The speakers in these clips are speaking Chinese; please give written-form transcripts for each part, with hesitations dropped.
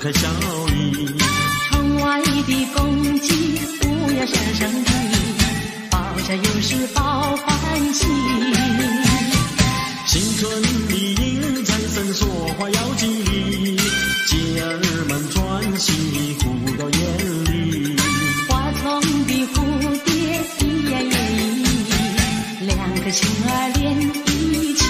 开笑语。 窗外的公鸡不要声声啼，报家有时报欢喜。 新春里迎财神，说话要吉利，姐儿们专心护到眼里。 花丛的蝴蝶一呀也一，两个心儿连一起。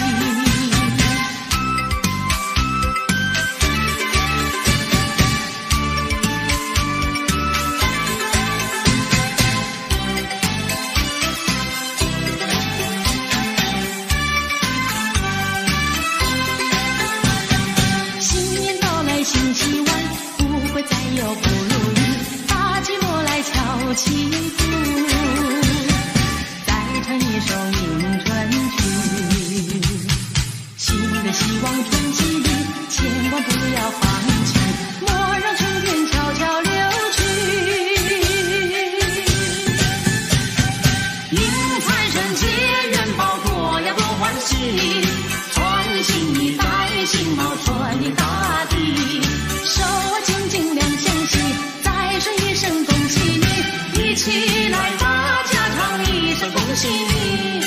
新希望不会再有不如意，把寂寞来敲起鼓，再唱一首迎春曲。新的希望春季里，千万不要放弃，莫让春天悄悄流去。迎财神接元宝，多呀多欢喜，穿新衣戴新帽，春意大地。手啊紧紧两相惜，再说一声恭喜你，一起来大家唱一声恭喜你。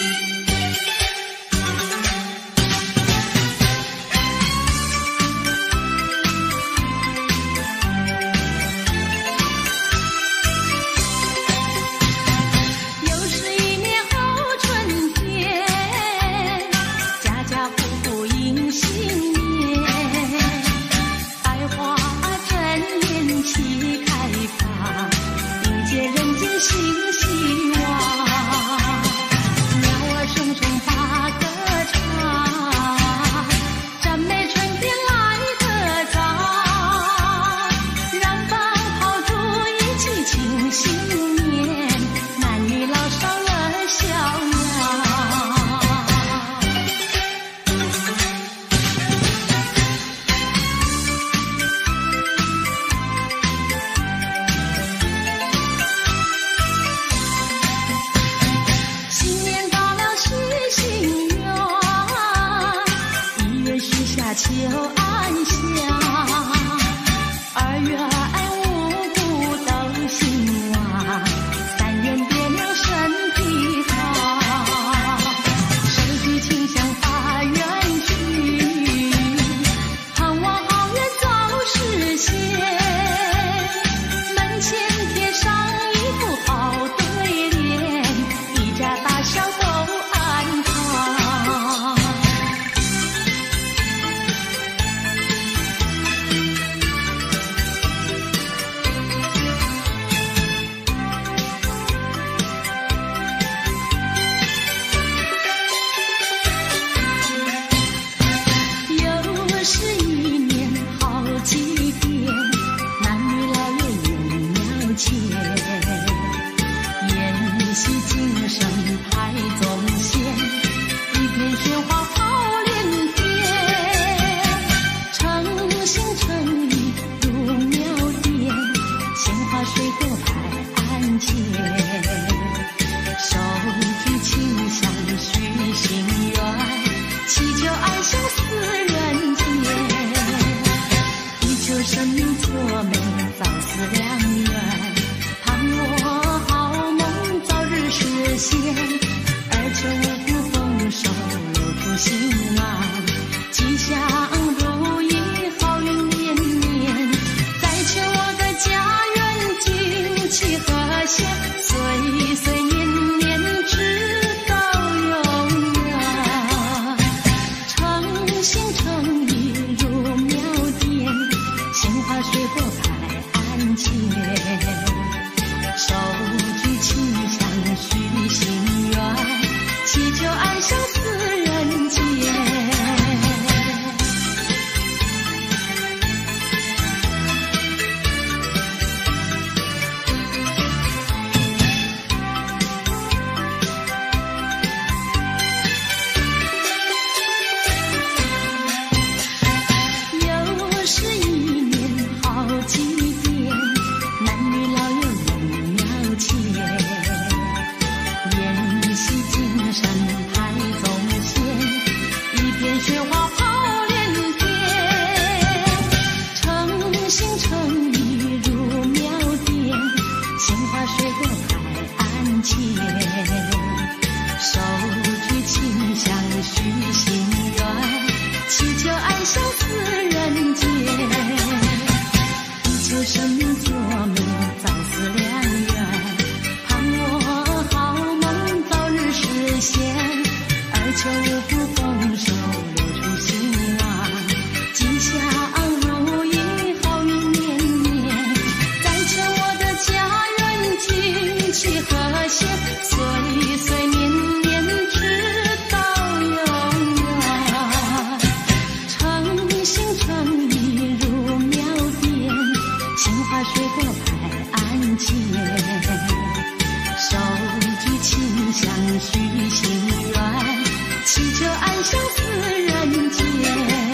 又是一年好春天，家家户户迎新年，百花正艳齐开放，迎接人间新希望。 安前，手举清香许心愿，祈求爱相思人间。地球生命作美，早似良缘，盼我好梦早日实现，而求五福丰收，留出兴旺，吉祥如意，好运绵绵。再求我的家人景气和谐，岁岁年年直到永远。诚心诚意如妙典，杏花水果排案前，手举清香许心愿，祈求安相思人间。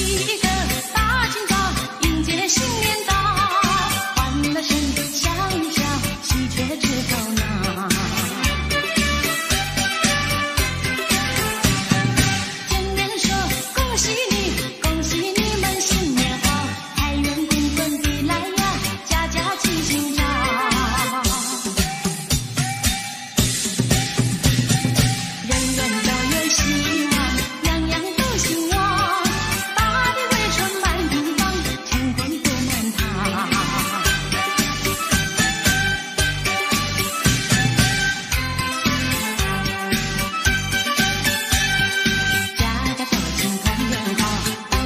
一个大清早，迎接新年到，欢乐声笑一笑，喜鹊枝头闹。见面说恭喜你，恭喜你们新年好，财源滚滚地来呀，家家齐心照。人人都有希望，样样都兴旺，大地为春满地芳，乾坤不满堂。家家走亲团圆好，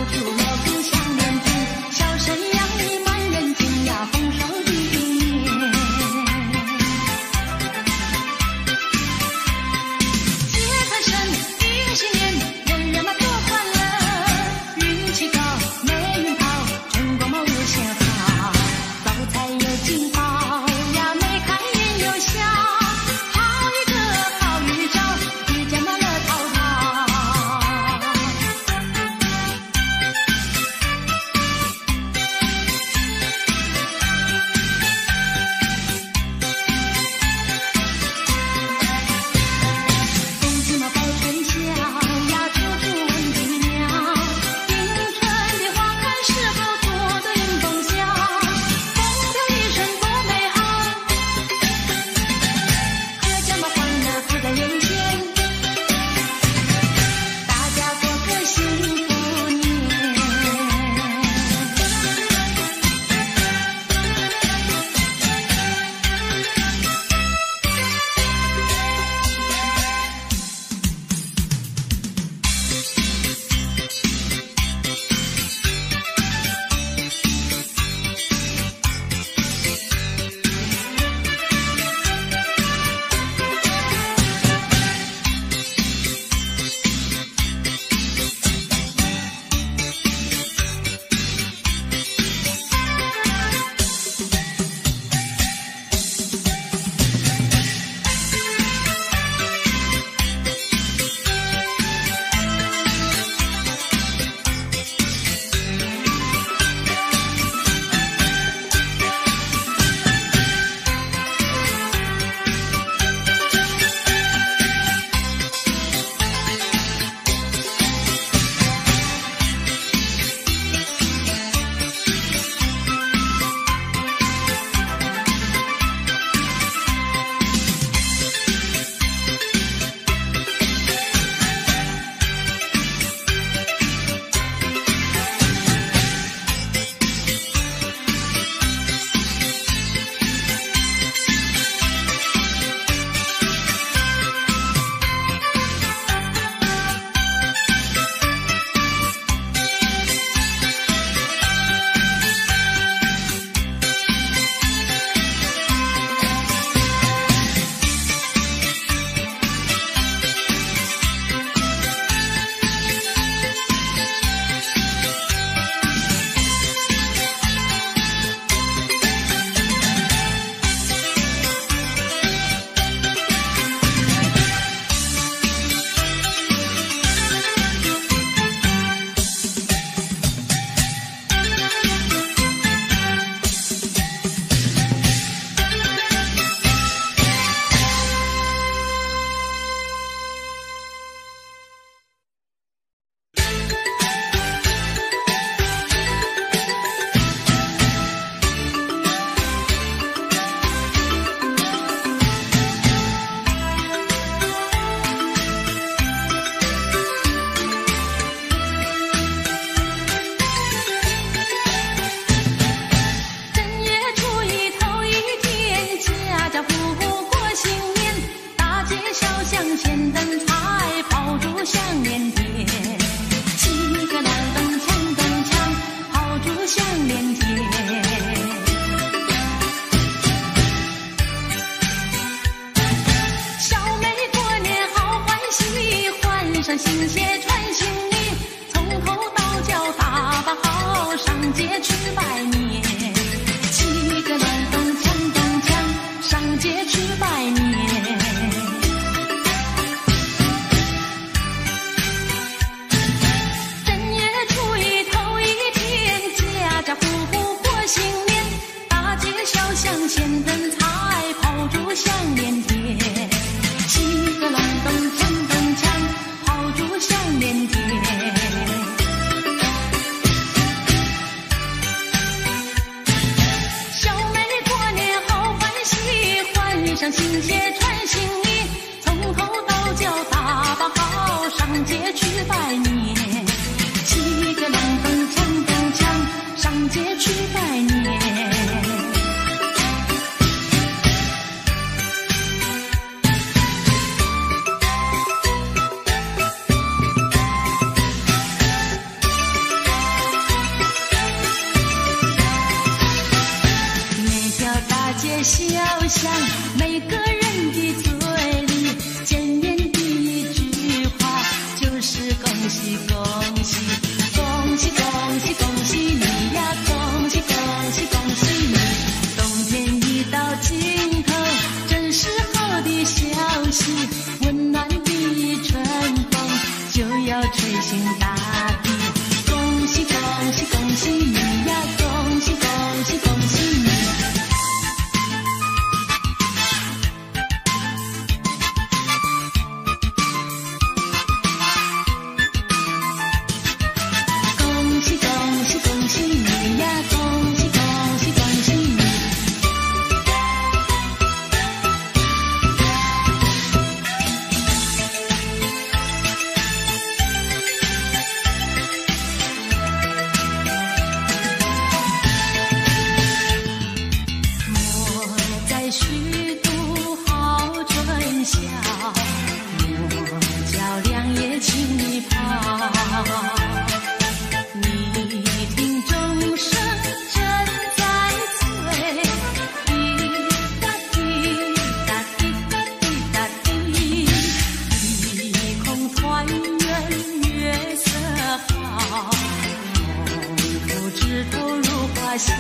不知投入华夏。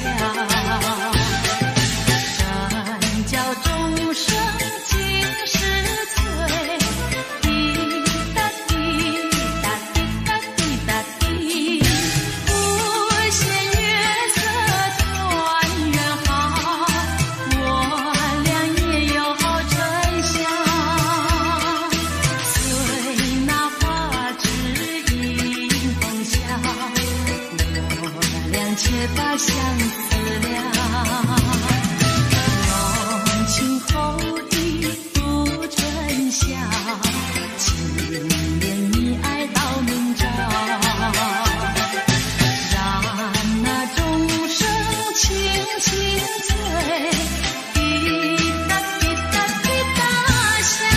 山教众生尽是催，滴答滴答滴答滴答滴，无限月色团圆好，我俩也有春夏。随那花枝迎风笑，我俩却把相思了。浓情厚意度春夏，情绵蜜爱到明朝。让那众生轻轻醉，滴答滴答滴答响。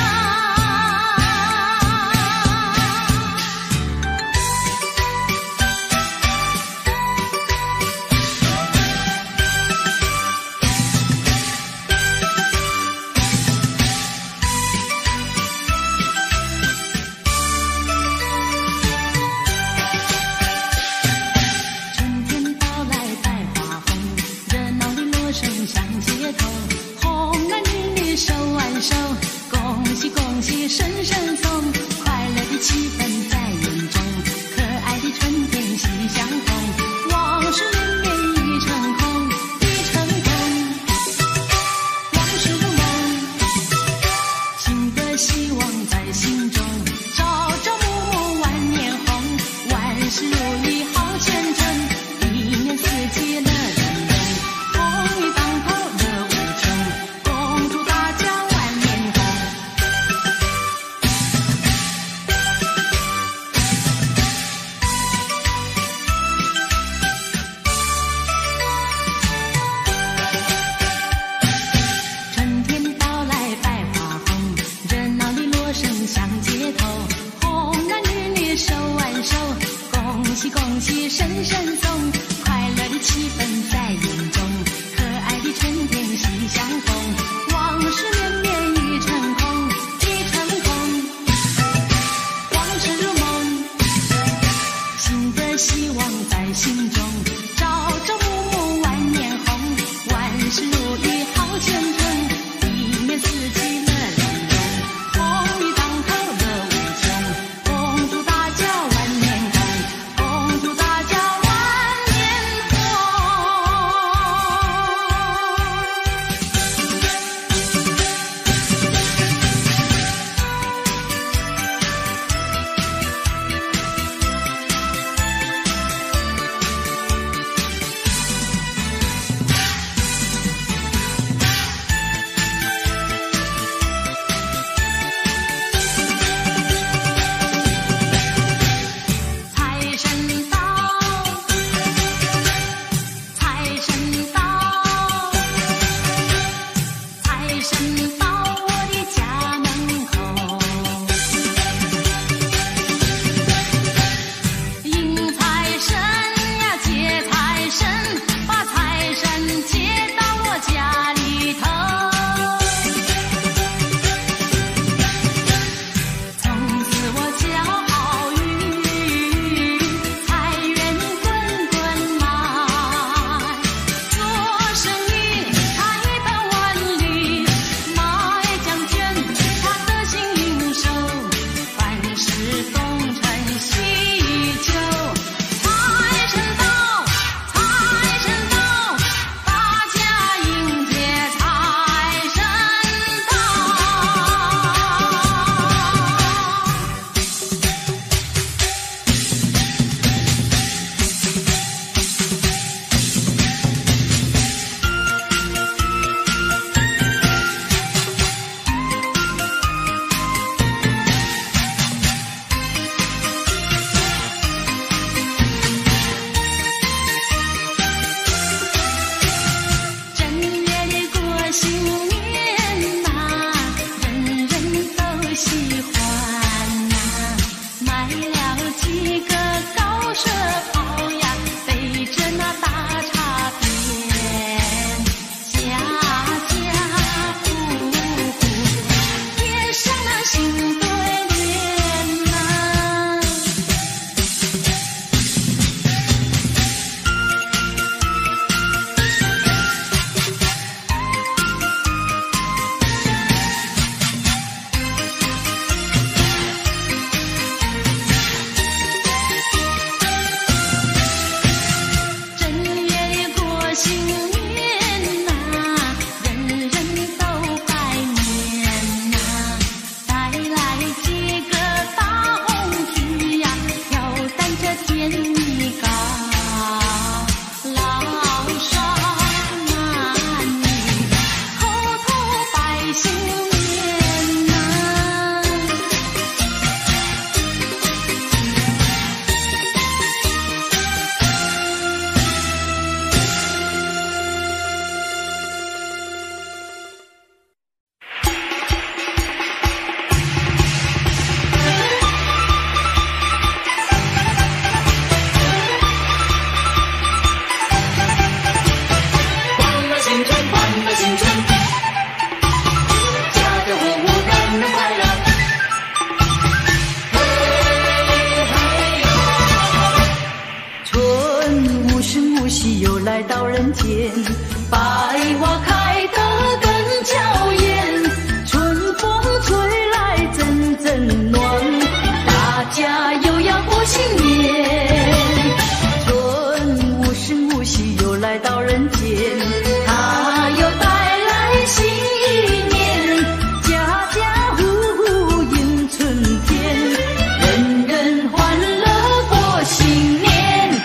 春天到来百花红，热闹的锣声响街头，红男绿女手挽手，恭喜恭喜声声送，快乐的气氛在眼中，可爱的春天喜相逢，往事绵绵已成空，已成空，往事如梦，新的希望在心中，朝朝暮暮万年红，万事如意好前程，一年四季乐融融，红运当头乐无穷，恭祝大家万年红。春天到来百花红，热闹的锣声响街头，红男绿女手挽手，恭喜恭喜声声送，快乐的气氛在眼中，可爱的春天喜相逢，往事绵绵已成空，已成空，往事如梦，新的希望在心中，朝朝暮暮万年红，万事如意好前程，一年四季乐融融，红运当头乐无穷，恭祝大家万年红，恭祝大家万年红。 喜又来到人间，百花开得更娇艳，春风吹来阵阵暖，大家又要过新年。春无声无息又来到人间，它又带来新一年，家家户户迎春天，人人欢乐过新年。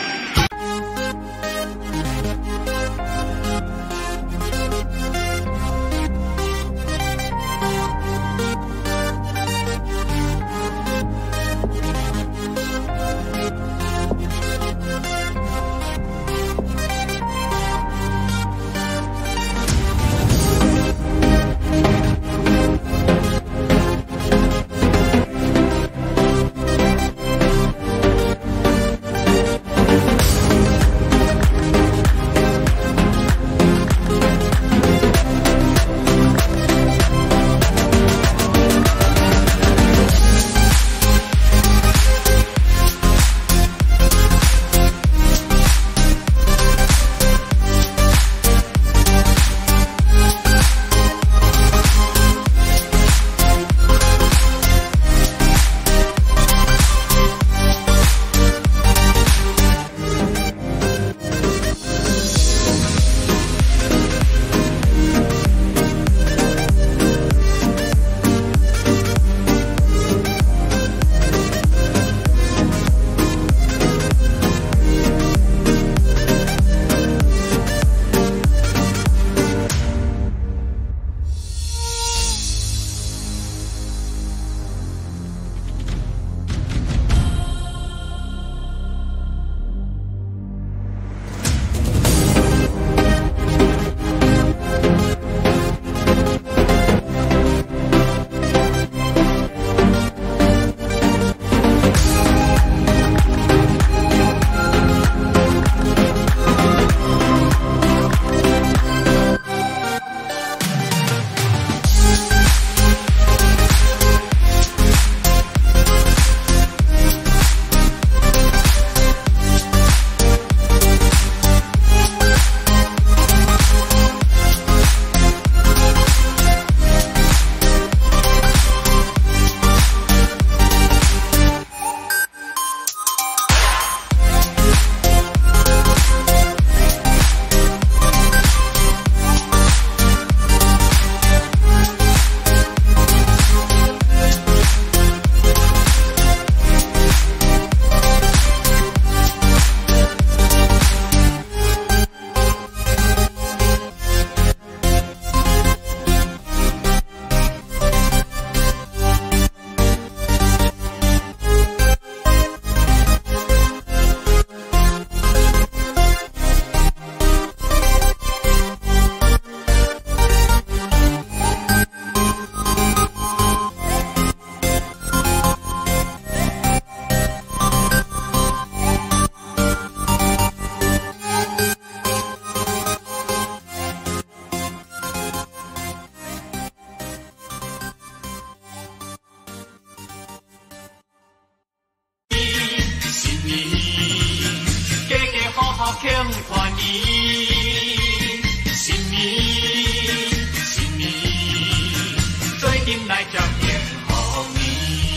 庆团圆，新年新年，做阵来接迎福年。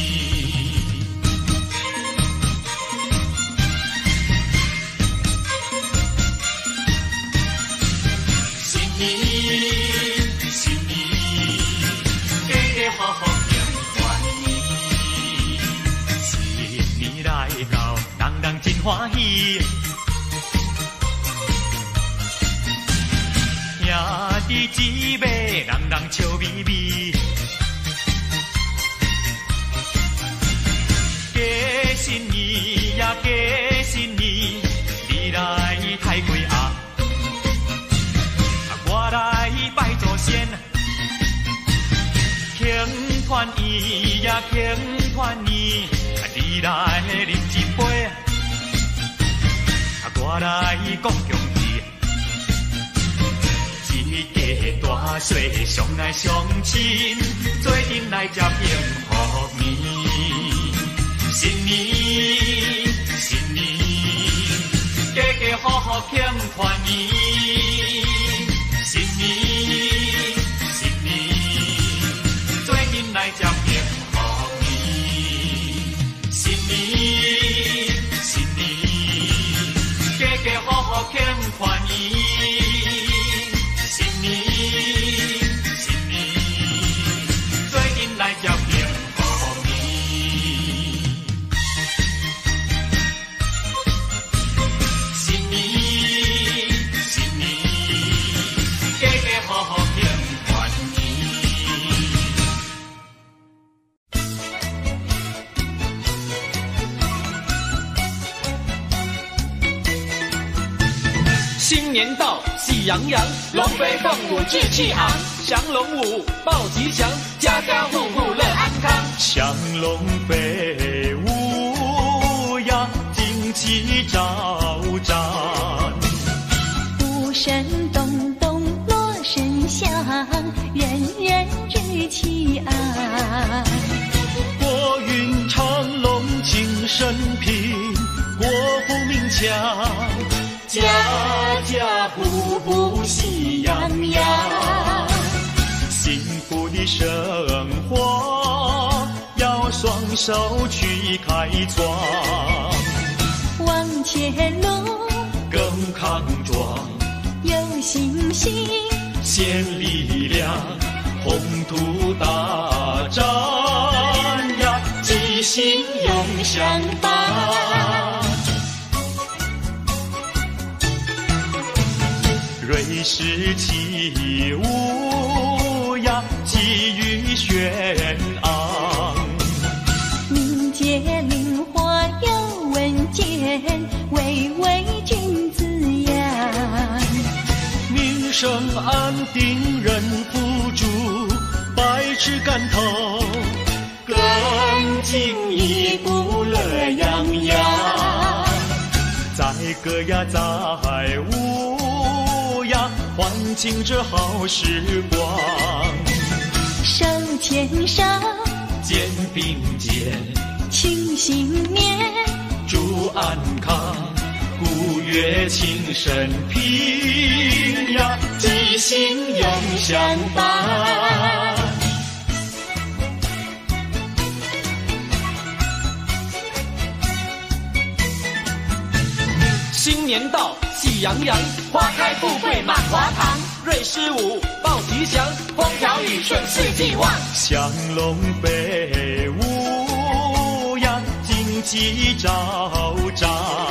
新年新年，家家户户庆团圆，新年来到，人人真欢喜。 兄弟姊妹，人人笑眯眯。过新年呀，过新年，你来抬柜鸭，我来拜祖先。庆团圆呀，庆团圆，你来饮一杯，我来讲恭喜。 一家大小相爱相亲，做阵来接迎福年。新年新年，家家户户庆欢迎，新年新年，做阵来接迎福年，新年新年，家家户户庆欢迎，新年新年，做阵来接迎福年。 新年到，喜洋洋，龙飞凤舞志气昂，降龙舞报吉祥，家家户户乐安康。 祥龙飞舞呀，旌旗招展， 鼓声咚咚锣声响，人人志气昂。 国运长隆精神平，国富民强，家家户户喜洋洋。幸福的生活要双手去开创， 往前路更康壮， 有信心， 献力量，宏图大展呀，吉星永相伴。瑞士起舞呀，气宇轩昂， 民间灵活有稳健，巍巍君子扬。 民生安定人富足，百尺竿头更进一步乐洋洋。载歌呀载舞呀，欢庆这好时光， 手牵手肩并肩庆新年， 祝安康，古乐庆生平呀，吉星永相伴。 新年到，喜洋洋，花开富贵满华堂。瑞士舞报吉祥，风调雨顺四季旺。 祥龙飞舞呀，旌旗招展，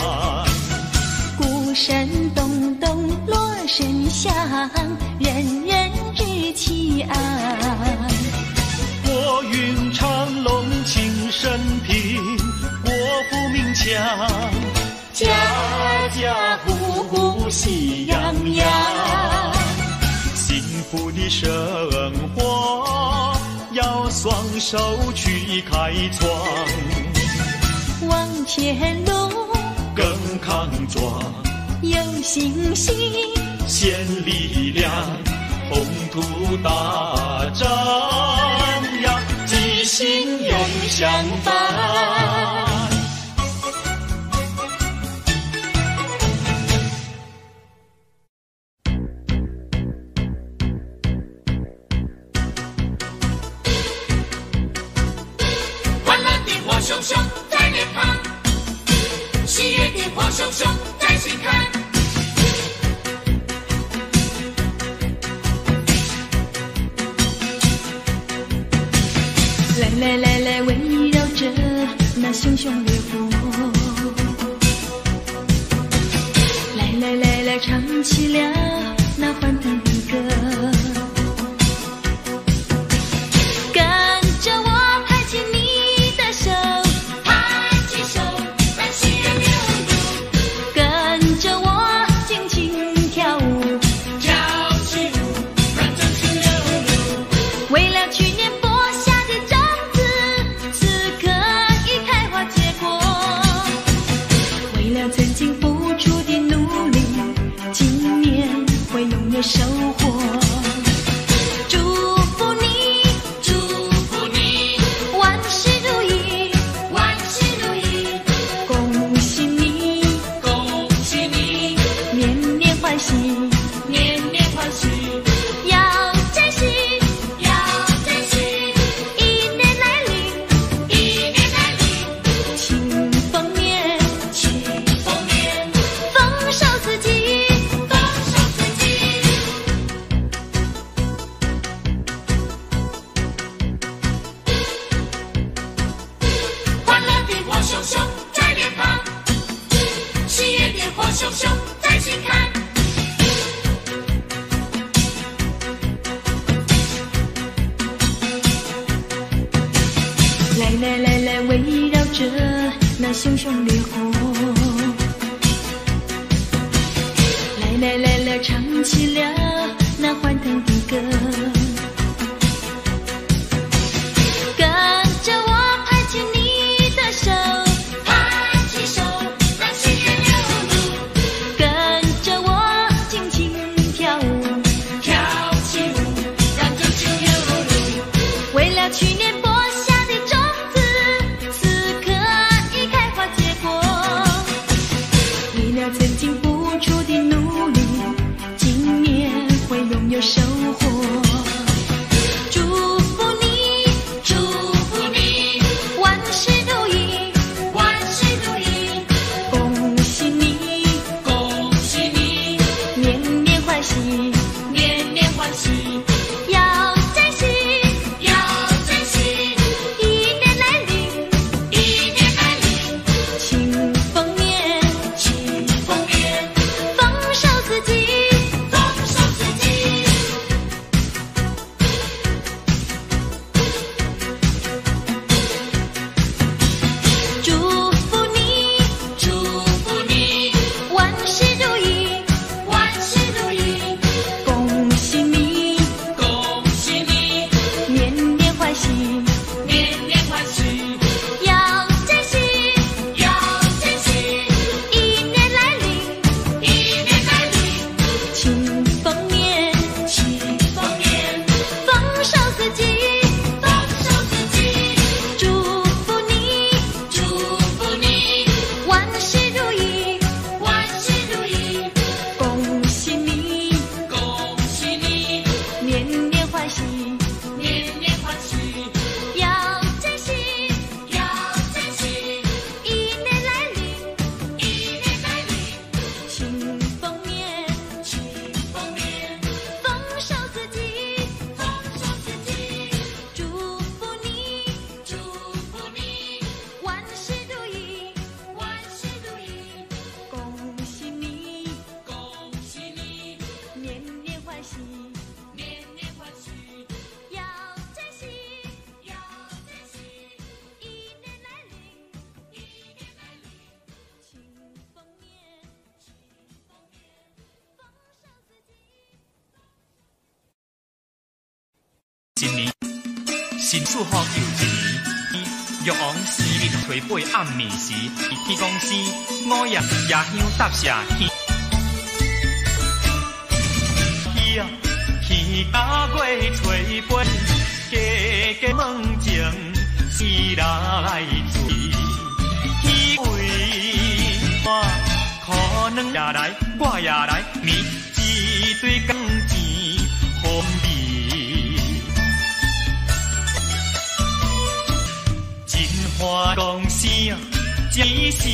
鼓声咚咚锣声响，人人志气昂。 国运长隆庆生平，国富民强，家家户户喜洋洋。幸福的生活要双手去开创， 往前路更康壮， 有信心， 献力量，宏图大展呀，吉星永相伴。 熊熊在脸庞，喜悦的火熊熊在心坎。 来来来来，围绕着那熊熊烈火，来来来来，唱起了那欢腾的歌。收获，祝福你，祝福你，万事如意，万事如意，恭喜你，恭喜你，年年熊熊烈火。来来来了，唱起了那欢腾的歌，跟着我拍起你的手， 拍起手，让岁月流露， 跟着我轻轻跳舞， 跳起舞，让真情流露。 为了去年播下的种子，此刻已开花结果。为了曾经付出的努力，今年会拥有收获。祝福你， 祝福你， 万事如意， 万事如意， 恭喜你， 恭喜你， 年年欢喜， 年年欢喜， 要珍惜， 要珍惜， 一年来临， 一年来临， 庆丰年， 庆丰年， 丰收四季。 丰收四季。 祝福你， 祝福你， 万事如意， 万事如意， 恭喜你， 恭喜你， 年年欢喜， 年年欢喜， 要珍惜， 要珍惜， 一年来临， 一年来临， 庆丰年， 庆丰年， 丰收四季。 丰收四季。 祝福你， 祝福你， 万事如意， 万事如意， 恭喜你， 恭喜你， 年年欢喜， 年年欢喜， 要珍惜， 要珍惜， 一年来临， 一年来临， 庆丰年， 庆丰年， 丰收四季。 丰收四季。 祝福你， 祝福你， 万事如意， 万事如意， 恭喜你， 恭喜你， 年年欢喜， 年年欢喜， 要珍惜， 要珍惜， 一年来临， 一年来临， 庆丰年， 庆丰年。 丰收四季。 新年，新祝福又一年。玉王时日吹八暗暝时，天公生五叶夜香搭下天。鱼啊，鱼甲月吹八，家家门前是人来追。鱼为我可能也来，我也来，面一堆工钱红利。真欢讲声，只是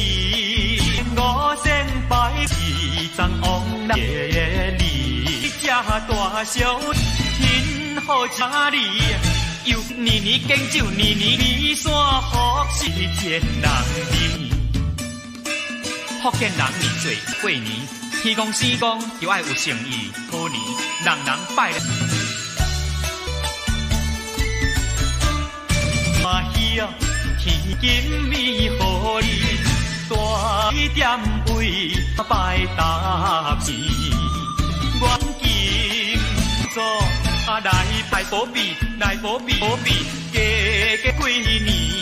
5000是张王爷你这大小天好请你，又年年敬酒，年年比山福是天人年。福建人年做过年，天公生公就爱有诚意，好年人人拜了。欢喜啊！天金美好你，大点位拜答钱，阮今做来拜保庇，来保庇保庇，家家几年。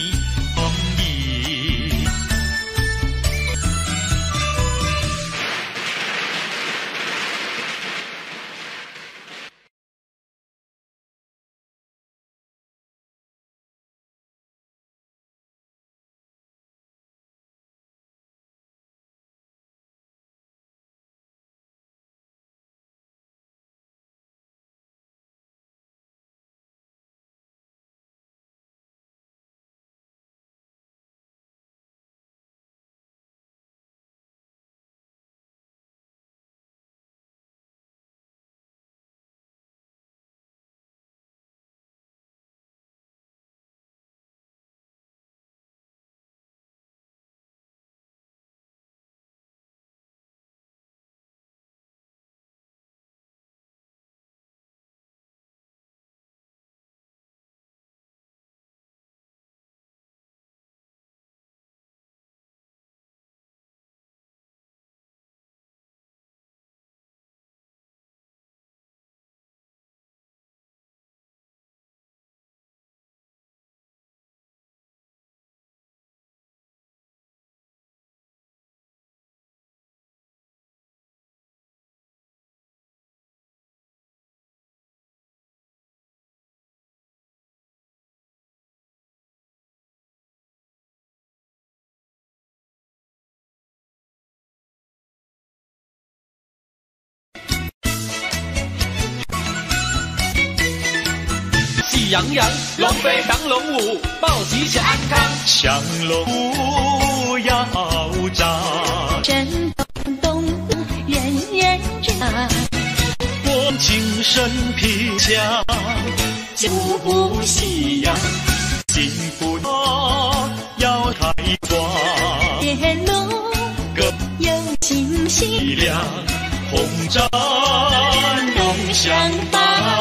喜洋洋，龙飞当龙舞，报吉祥安康。 祥龙舞要扎， 震动人人知。 我精神皮强， 福不喜阳，幸福要开光。 铁路有星星， 力量红展龙翔吧。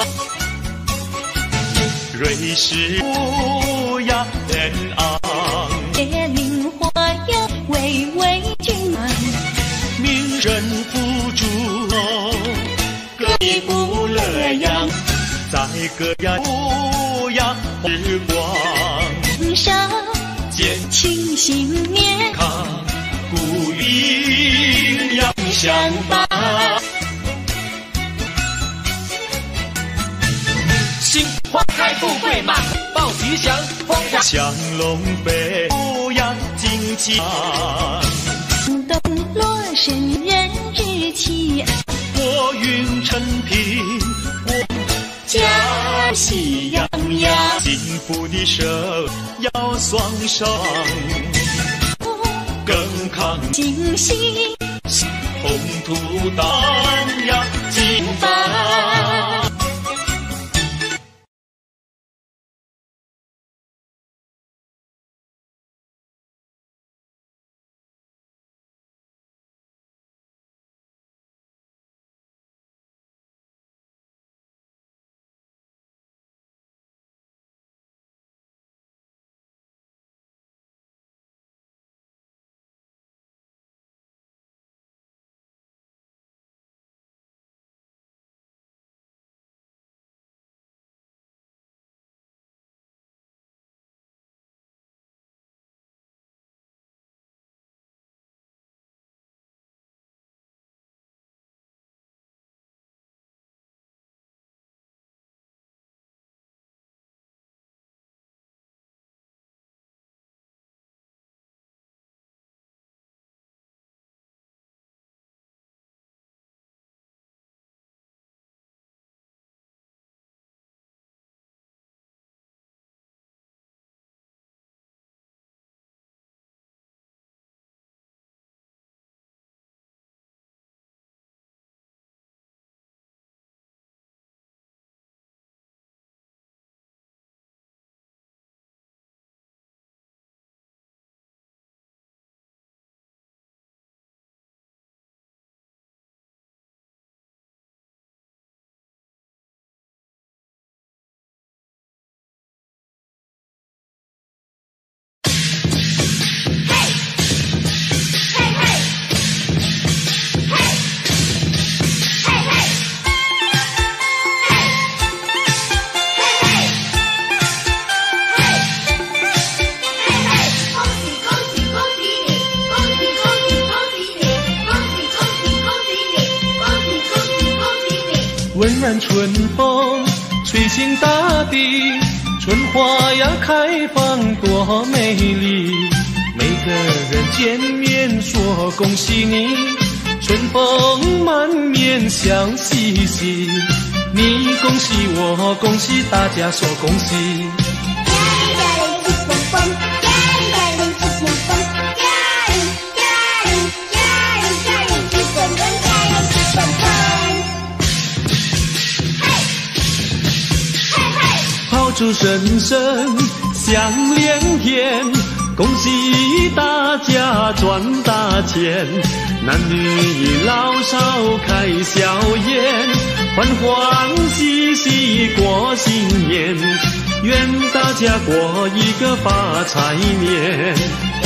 瑞士乌鸦人昂， 铁岭花呀巍巍俊昂， 名人辅助各一不乐扬，在各呀乌鸦日光上见庆新年， 康鼓励扬翔吧。 新花开富贵满，报吉祥，风调祥龙飞乌鸦金鸡动落神人之气， 拨云陈平， 家喜洋洋， 幸福的手要双双，更抗惊喜红土荡漾金发。 温暖春风吹醒大地，春花呀开放多美丽，每个人见面说恭喜你，春风满面笑嘻嘻，你恭喜我恭喜大家说恭喜。炮竹声声响连天，恭喜大家赚大钱，男女老少开笑颜，欢欢喜喜过新年，愿大家过一个发财年。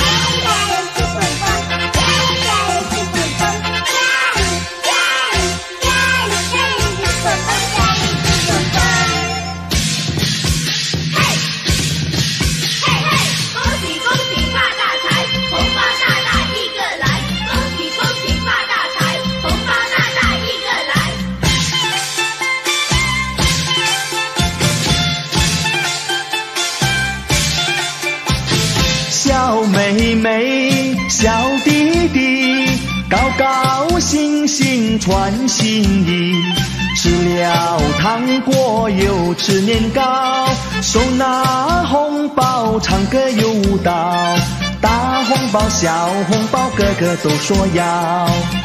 小妹妹小弟弟，高高兴兴传心意， 吃了糖果又吃年糕，手拿红包唱歌又舞蹈，大红包小红包个个都说要。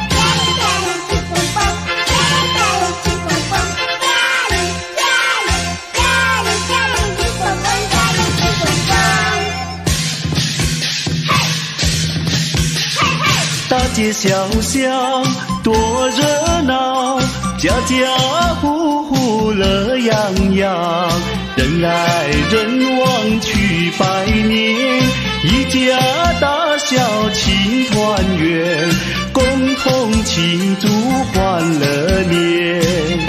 大街小巷多热闹，家家户户乐洋洋，人来人往去拜年，一家大小庆团圆，共同庆祝欢乐年。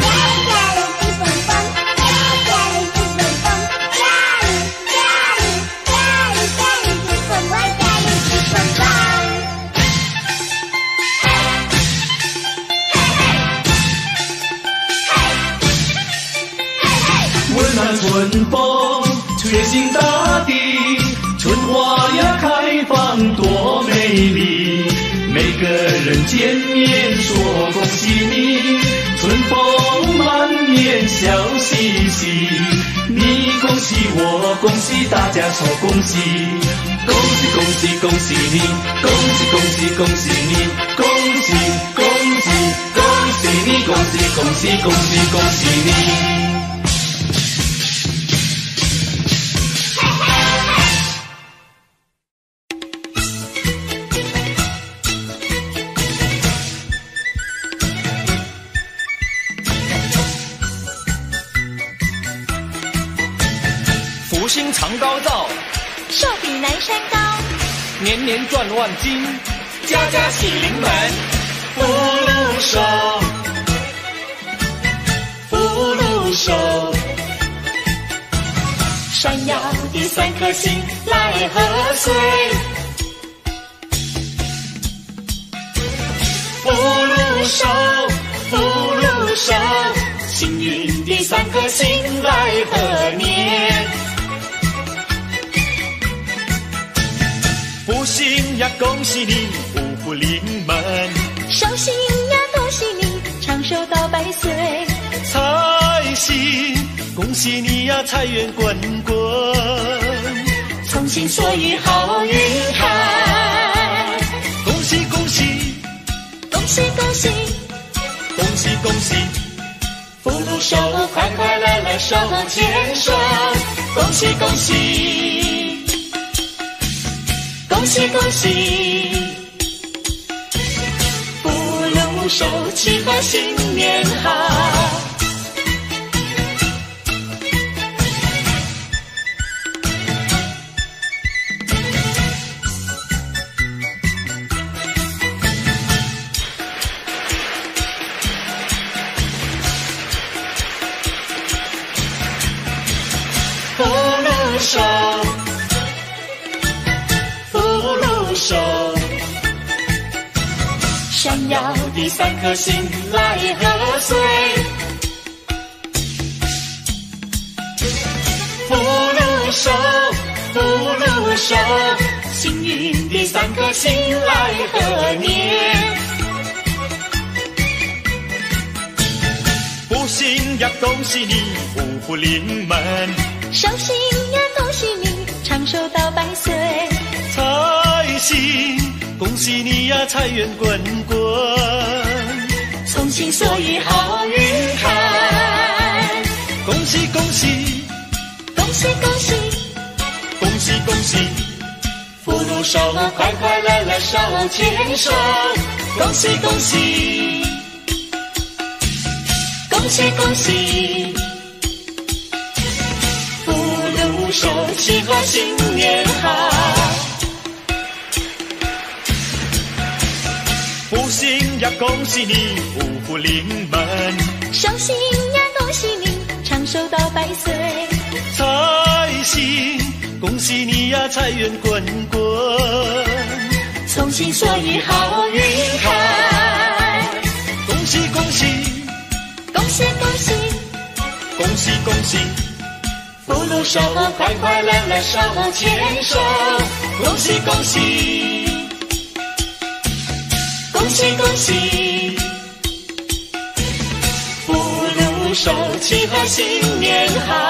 温暖春风吹醒大地，春花呀开放多美丽，每个人见面说恭喜你，春风满面笑嘻嘻，你恭喜我恭喜大家说恭喜，恭喜恭喜恭喜你，恭喜恭喜恭喜你，恭喜恭喜恭喜你，恭喜恭喜恭喜恭喜你。 福星常高照， 寿比南山高， 年年赚万金， 家家喜临门， 福禄寿，福禄寿， 闪耀的三颗星来贺岁， 福禄寿，福禄寿， 幸运的三颗星来贺年。 福星呀，恭喜你，五福临门； 寿星呀，恭喜你，长寿到100岁； 财星，恭喜你呀，财源滚滚； 从心所欲好运开， 恭喜恭喜， 恭喜恭喜， 恭喜恭喜， 福禄寿，快快乐乐手牵手，恭喜恭喜。恭喜恭喜，福禄寿，祈贺新年好。福禄寿。闪耀的三颗星来贺岁，福禄寿，福禄寿，幸运的三颗星来贺年。 福星呀，恭喜你，五福临门； 寿星呀，恭喜你，长寿到100岁； 财星，恭喜你呀，财源滚滚； 从心所欲好运开， 恭喜恭喜， 恭喜恭喜， 恭喜恭喜， 福禄寿，快快乐乐手牵手，恭喜恭喜，恭喜恭喜，福禄寿，祈贺新年好。 福星呀，恭喜你，五福临门； 寿星呀，恭喜你，长寿到100岁； 财星，恭喜你呀，财源滚滚； 从心所欲好运开， 恭喜恭喜， 恭喜恭喜， 恭喜恭喜， 福禄寿，快快乐乐手牵手，恭喜恭喜。恭喜恭喜，福手气和新年好。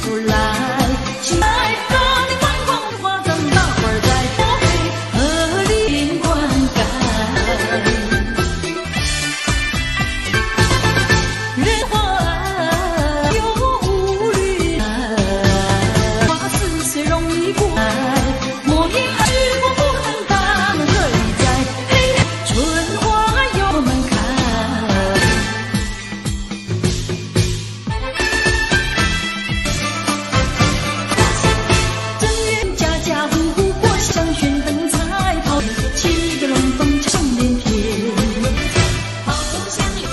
不来。心爱的你观光花灯，大伙儿在波黑河里灌溉。人花有无虑，花似水容易过来，莫言还是我不能当何以在？嘿，春花有门开。正月家家户户过香薰灯彩炮，七个龙凤上连天。炮竹响铃，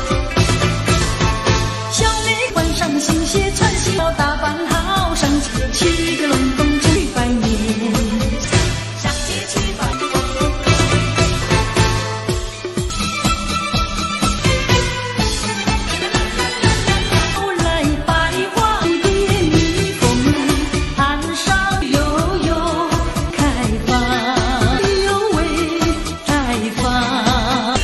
小妹换上新鞋，穿新袄打扮好上街，七个龙凤去拜年，上街去拜年。我来百花遍蜜蜂，岸上悠悠开放，悠喂开放，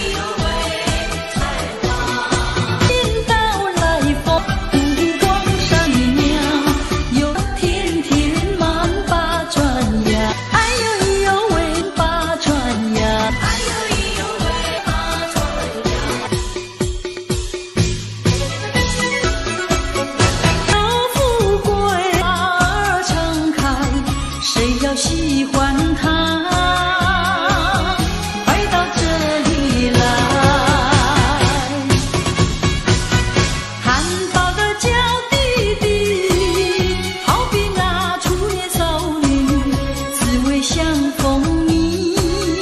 天到来风，湖光山鸟，有天天满把船呀，哎呦呦喂把船呀，哎呦呦喂把船呀。有富贵花儿常开，谁要喜欢它，快到这里来。含苞的娇弟弟，好比那初恋少女，滋味相逢腻，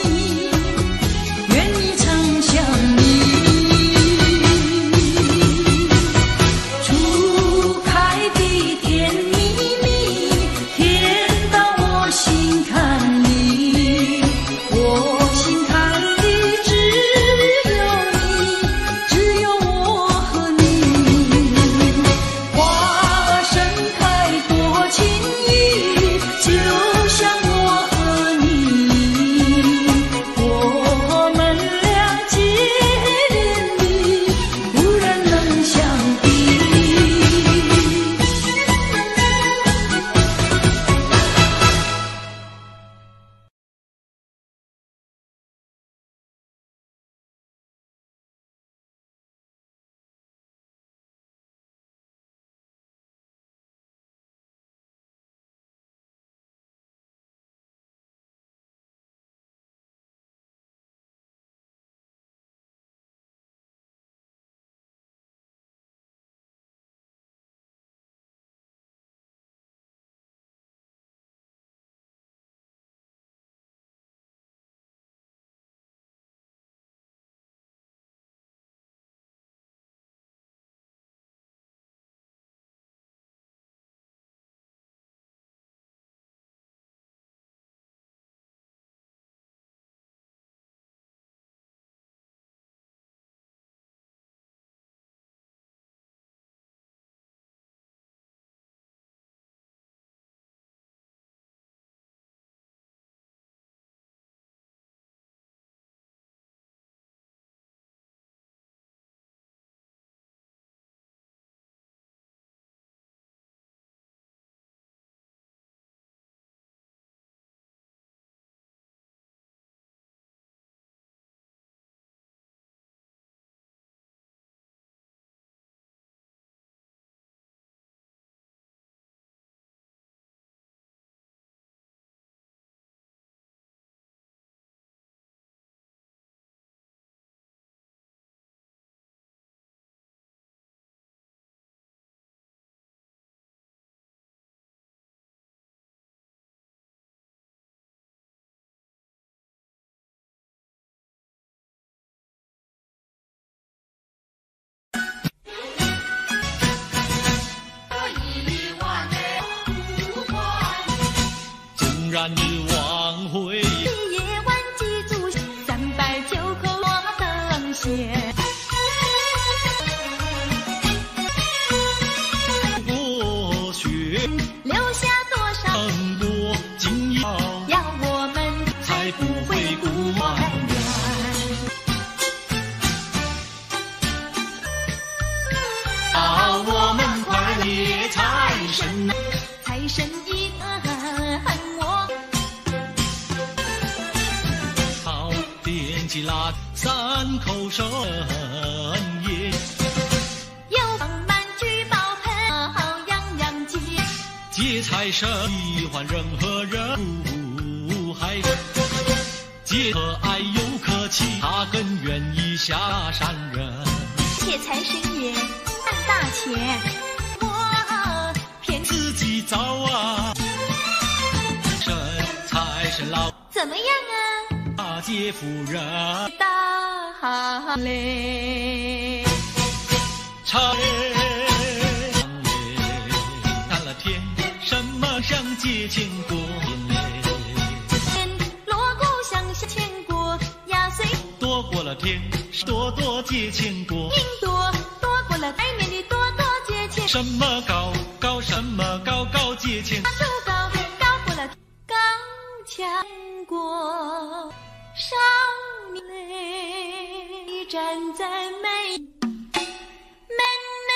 愿你常相依。初开的甜蜜蜜，甜到我心坎里，我心坎里只有你，只有我和你。花儿盛开多情意，就像我和你，我们俩结连理，无人能相比。 纵然日往回， 夜晚记住309口花灯线。 过雪留下多少更多惊讶， 要我们才不会孤晚远。 啊，我们快乐财神起蜡三口神也。 有放满聚宝盆，好洋洋节。 接财神喜欢人和人不害，接可爱又可气，他更愿意下山人。 谢财神爷赚大钱，我骗自己造啊！神财神老怎么样啊？ 大姐夫人大嘞， 长嘞，看了天，什么像借钱过嘞？ 锣鼓响响千过压岁， 躲过了天，多多借钱过。 云朵躲过了外面的多多借钱， 什么高高什么高高借钱， 大树高高过了高墙过。少年嘞，站在门内。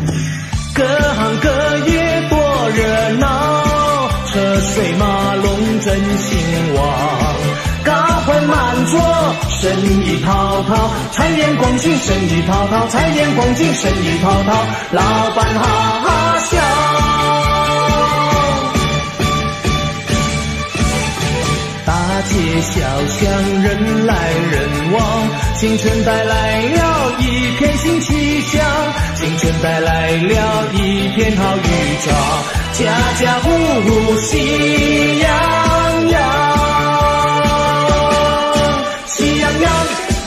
各行各业多热闹，车水马龙真兴旺。高朋满座，生意滔滔，财源广进，生意滔滔，财源广进，生意滔滔，老板哈哈笑。大街小巷人来人往，新春带来了一片新气象，新春带来了一片好预兆，家家户户喜洋洋。喜洋洋，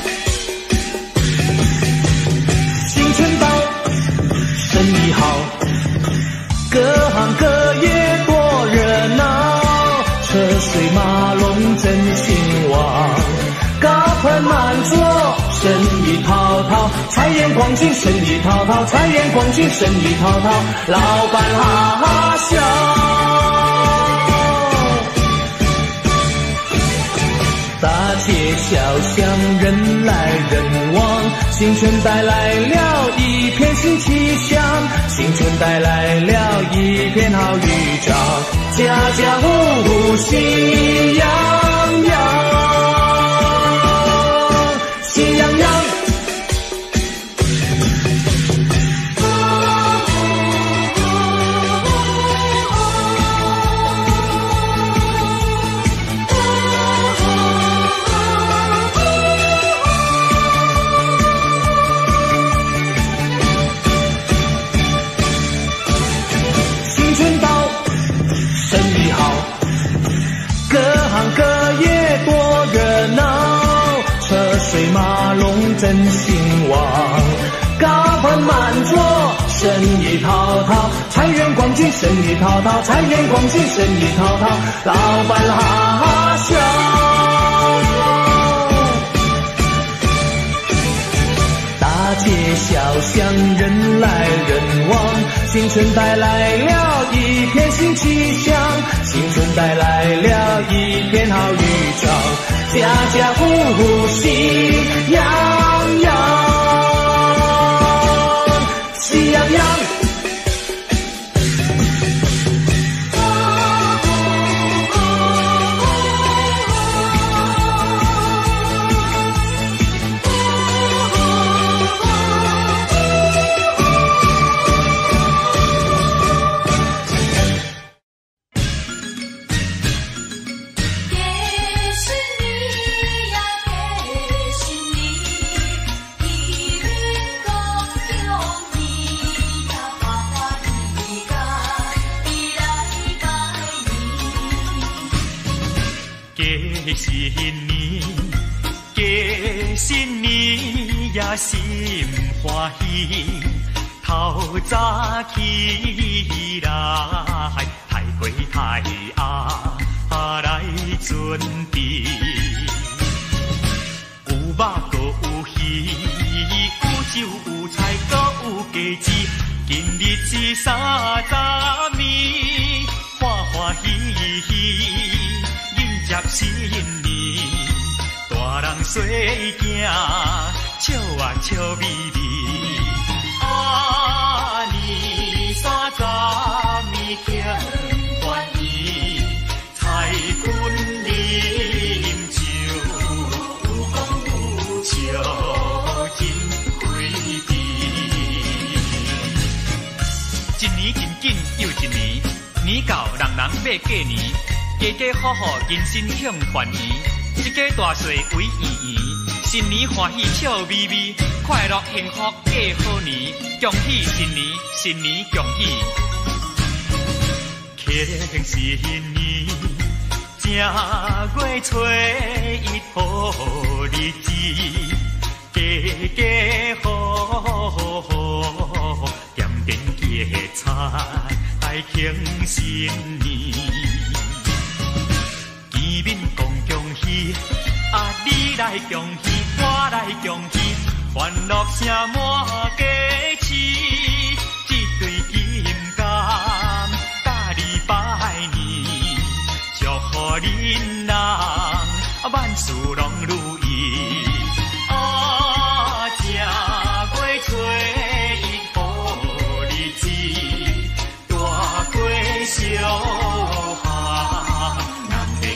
新春到，生意好，各行各业多热闹，车水马龙真兴旺，高朋满座，生意滔滔，财源广进，生意滔滔，财源广进，生意滔滔，老板哈哈笑。大街小巷人来人往，新春带来了一片新气象，新春带来了一片好预兆，家家户户喜洋洋，喜洋洋。水马龙真兴旺，高朋满座，生意滔滔，财源广进，生意滔滔，财源广进，生意滔滔，老板哈哈笑。大街小巷人来人往，新春带来了一片新气象，新春带来了一片好预兆，家家户户喜洋洋，喜洋洋。 心欢喜，透早起来，抬过太鸭来准备，有肉搁有鱼，有酒有菜搁有鸡子，今日是30年，欢欢喜喜，迎接新年，大人细囝。笑啊笑眯眯，年30年庆欢喜，财君饮酒，有讲有笑，真开智。一年真紧又一年，年到人人要过年，家家户户人心庆团圆，一家大细为圆圆。新年欢喜笑眯眯，快乐幸福过好年，恭喜新年，新年恭喜！庆新年，正月初一好日子，家家户户点点结彩来庆新年，见面讲恭喜。你来恭喜，我来恭喜，欢乐声满家市，一对金柑搭你拜年，祝福恁人万事拢如意。正月初一好日子，大过小下，人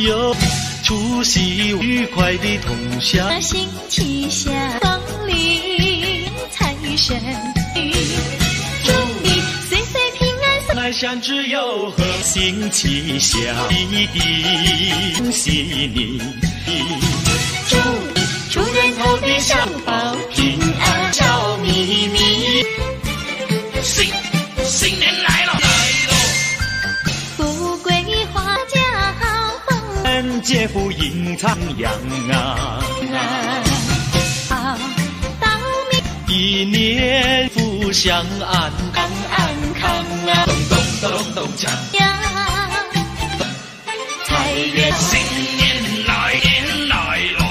有除夕愉快的同享。 星期下光临财神爷，祝你岁岁平安。 来山只有和星期下，恭喜你， 祝你出人头地小宝平安笑眯眯。 新年来了， 富贵花家丰， 姐夫阴苍阳啊， 到明一年福享安康啊，咚咚咚锵呀，财源新年来喽，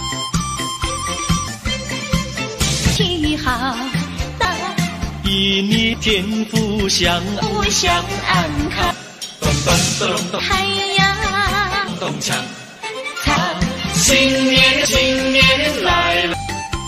体好到一年天福享福享安康， 咚咚咚咚太阳咚锵， 财新年来了。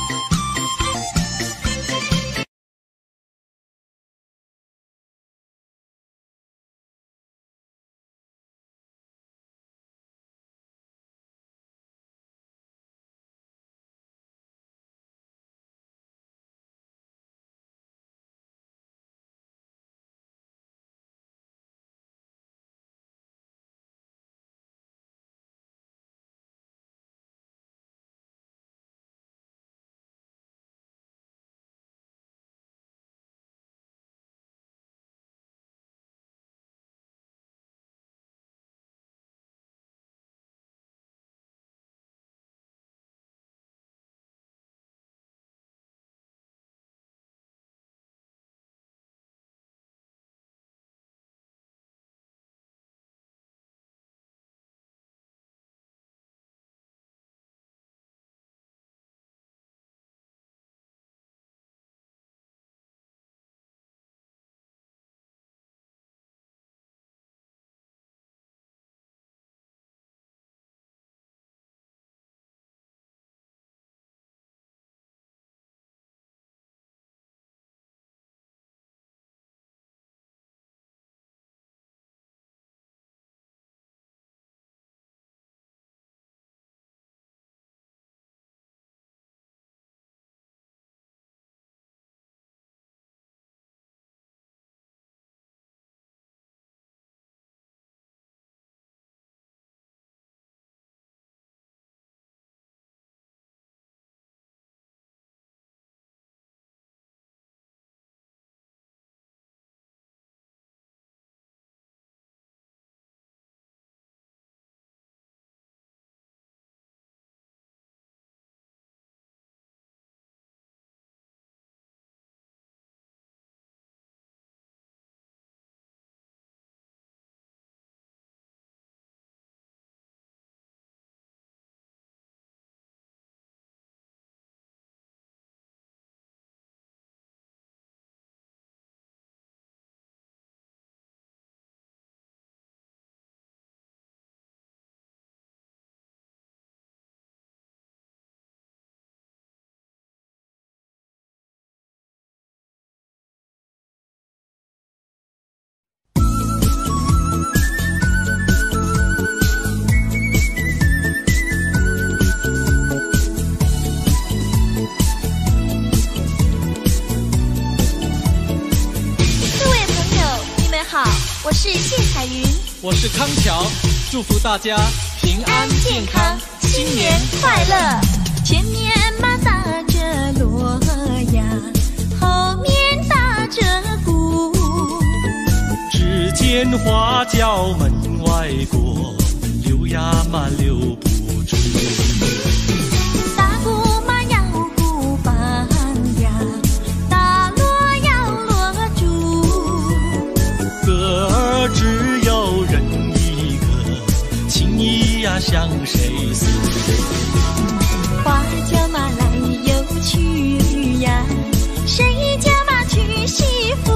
我是谢彩云， 我是康桥，祝福大家平安健康， 新年快乐。前面马打着锣呀，后面打着鼓， 只见花轿门外过，溜呀嘛溜不住。 打鼓嘛要鼓棒呀，打锣要锣珠， 歌儿只有人一个，情谊呀向谁诉？ 花轿嘛来又去呀，谁家嘛娶媳妇？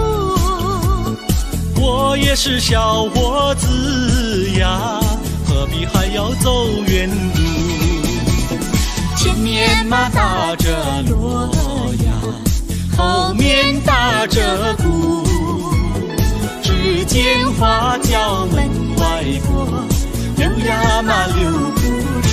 我也是小伙子呀，何必还要走远路？ 前面嘛打着锣呀， 后面打着鼓，只见花轿门外过，溜呀呀嘛留不住。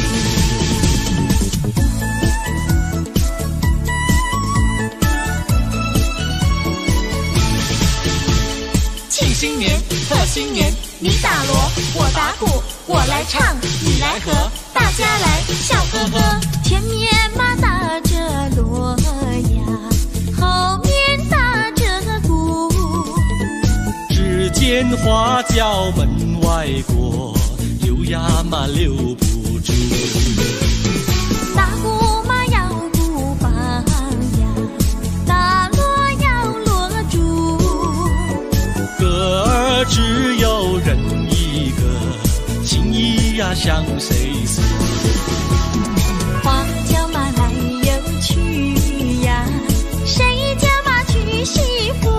庆新年，贺新年，你打锣，我打鼓，我来唱，你来和，大家来笑呵呵。前面嘛打着锣呀，后面打着鼓， 只见花轿门外过，留呀嘛留不住。 打鼓嘛要鼓棒呀，打锣要锣珠， 歌儿只有人一个，情意呀向谁诉？ 花轿嘛来又去呀，谁家嘛娶媳妇？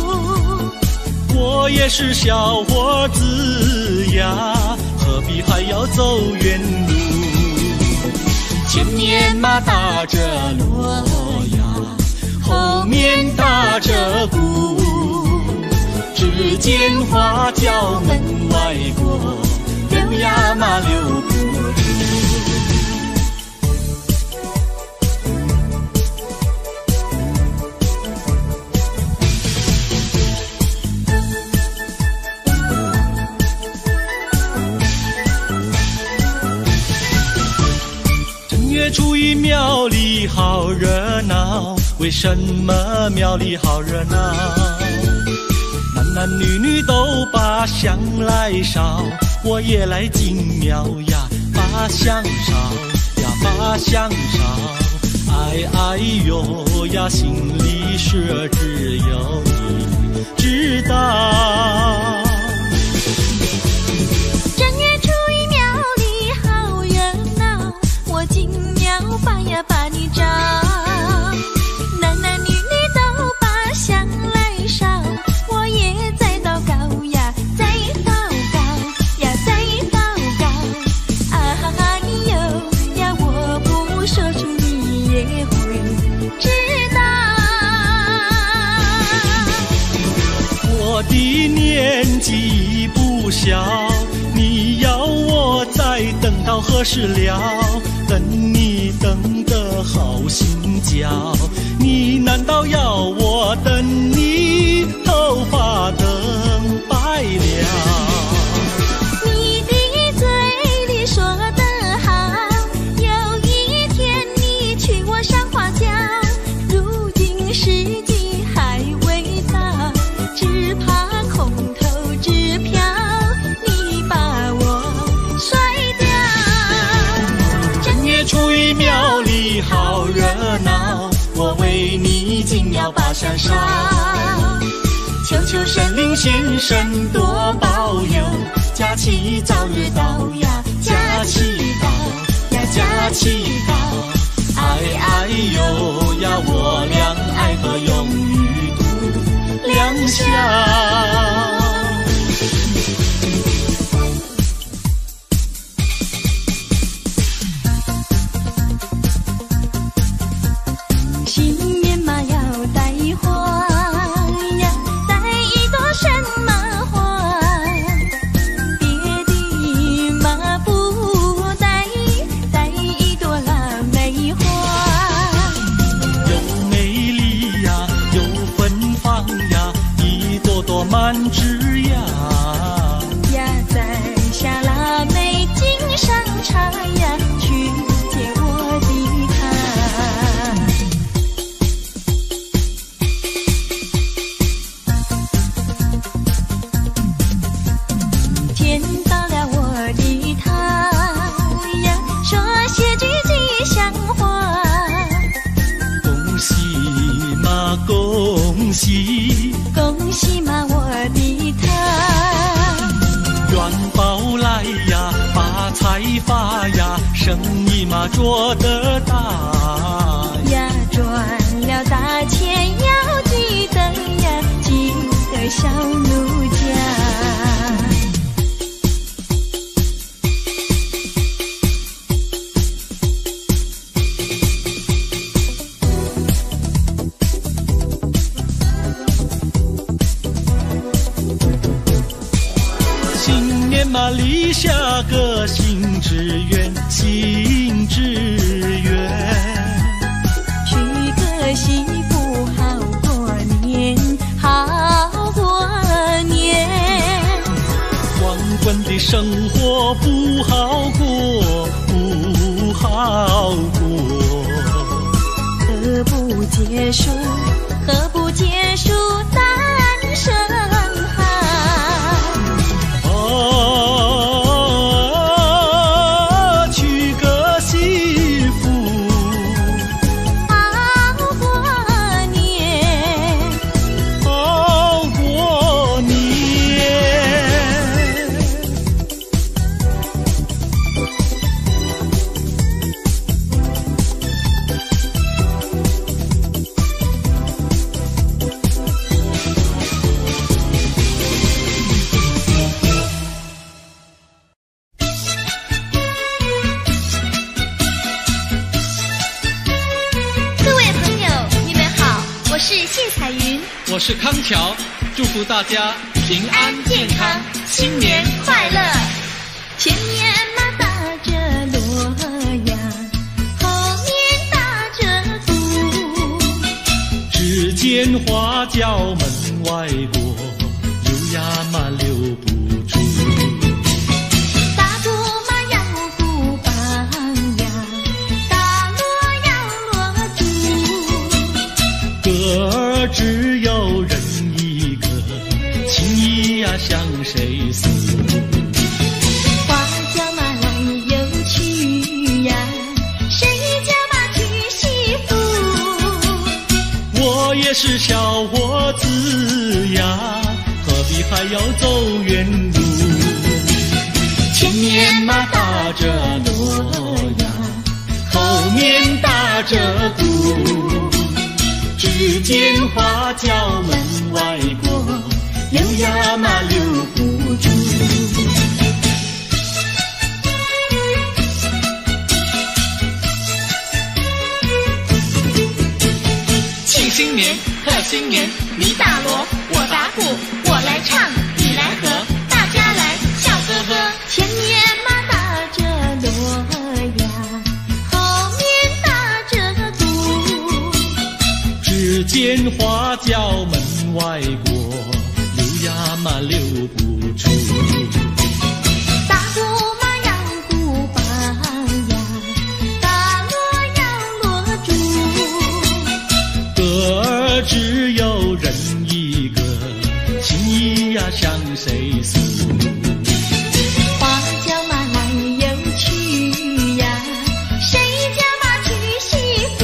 我也是小伙子呀，何必还要走远路？前面嘛打着锣呀，后面打着鼓，只见花轿门外过，留呀嘛留不住。初一庙里好热闹，为什么庙里好热闹？男男女女都把香来烧，我也来进庙呀，把香烧呀，把香烧。哎哎呦呀，心里事只有你知道。 把呀把你找，男男女女都把香来烧，我也在祷告呀，在祷告呀，在祷告。哎呦呀，我不说出你也会知道。 我的年纪不小，你要我再等到何时了？等你等得好心焦，你难道要我等你头发等白了？ 你的嘴里说得好，有一天你娶我上花轿，如今时机还未到，只怕空头支票你把我甩掉。 初一庙里好热闹，我为你进庙把香烧，求求神灵先生多保佑，假期早日到呀，假期到呀，假期到。哎哎呦呀，我俩爱河永远度良宵。满枝呀呀，在下腊梅井上插呀，去接我的他。见到了我的他呀，说些句吉祥话。 恭喜嘛，恭喜， 恭喜嘛，我的他， 元宝来呀，发财发呀，生意嘛做得大呀，赚了大钱要记得呀，记得小奴家。 新年年嘛立下个新志愿，新志愿。 娶个媳妇好过年，好过年。 光棍的生活不好过，不好过。 何不结束，何不结束单身汉？ 娶个媳妇好过年， 好过年。我是康桥，祝福大家平安健康，新年快乐。 前面嘛打着锣呀，后面打着鼓， 只见花轿门外过，溜呀嘛溜不住。 打鼓嘛要鼓棒呀，打锣要锣珠。 歌儿只有人一个，情谊呀向谁诉？ 花轿嘛来又去呀，谁家嘛娶媳妇？ 我也是小伙子呀，何必还要走远路？前面嘛打着锣呀，后面打着鼓，只见花轿门外过，溜呀嘛溜不住。 庆新年，贺新年，你打锣，我打鼓，我来唱，你来和，大家来笑呵呵。 前面嘛打着锣呀，后面打着鼓， 只见花轿门外过，溜呀嘛溜不住。 打鼓嘛要鼓棒呀，打锣要锣珠。 歌儿只有人一个，情谊呀向谁诉？ 花轿嘛来又去呀，谁家嘛娶媳妇？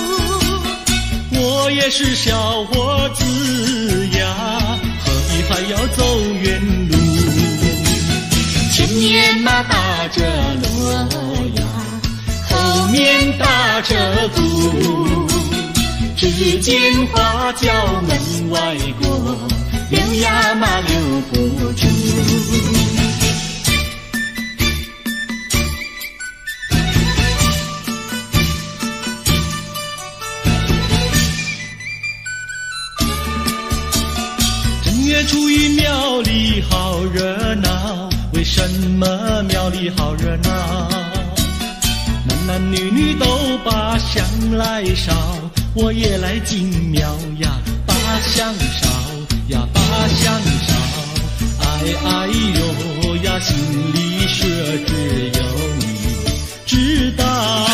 我也是小伙子呀，何必还要走远路？前面嘛打着锣呀，后面打着鼓，只见花轿门外过，溜呀嘛溜不住。正月初一庙里好热闹，为什么庙里好热闹？男男女女都把香来烧，我也来进庙呀，把香烧呀，把香烧。哎哎呦呀，心里说只有你知道。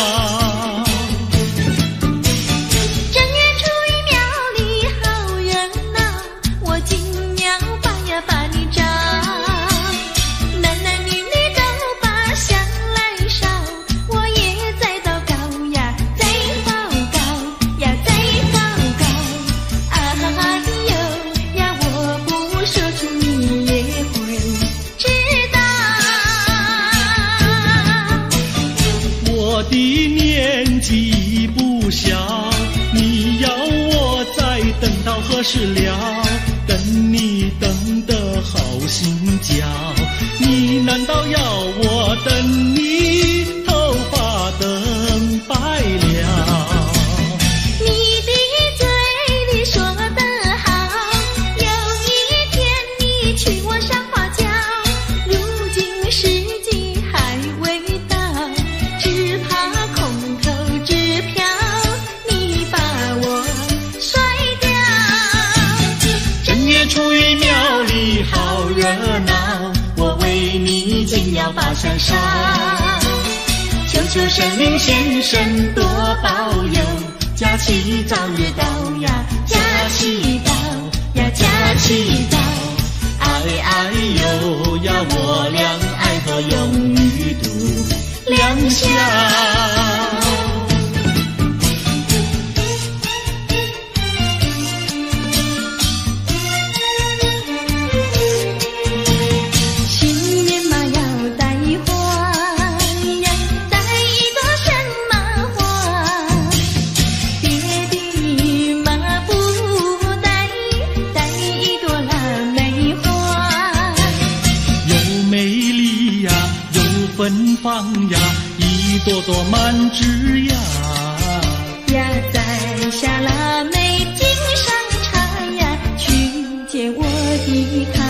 正月初一庙里好热闹，我进庙把呀把你找。男男女女都把香来烧，我也在祷告呀，在祷告呀，在祷告。哎呦呀，我不说出你也会知道。 我的年纪不小，你要我再等到何时了？等你等得好心焦，你难道要我等你头发等白了？ 你的嘴里说得好，有一天你娶我上花轿，如要把山上，求求神灵先生多保佑，假期早日到呀，假期到呀，假期到，哎哎呦呀，我俩爱河永远度良宵。 芬芳呀，一朵朵满枝芽呀，摘下腊梅襟上插呀，去见我的他。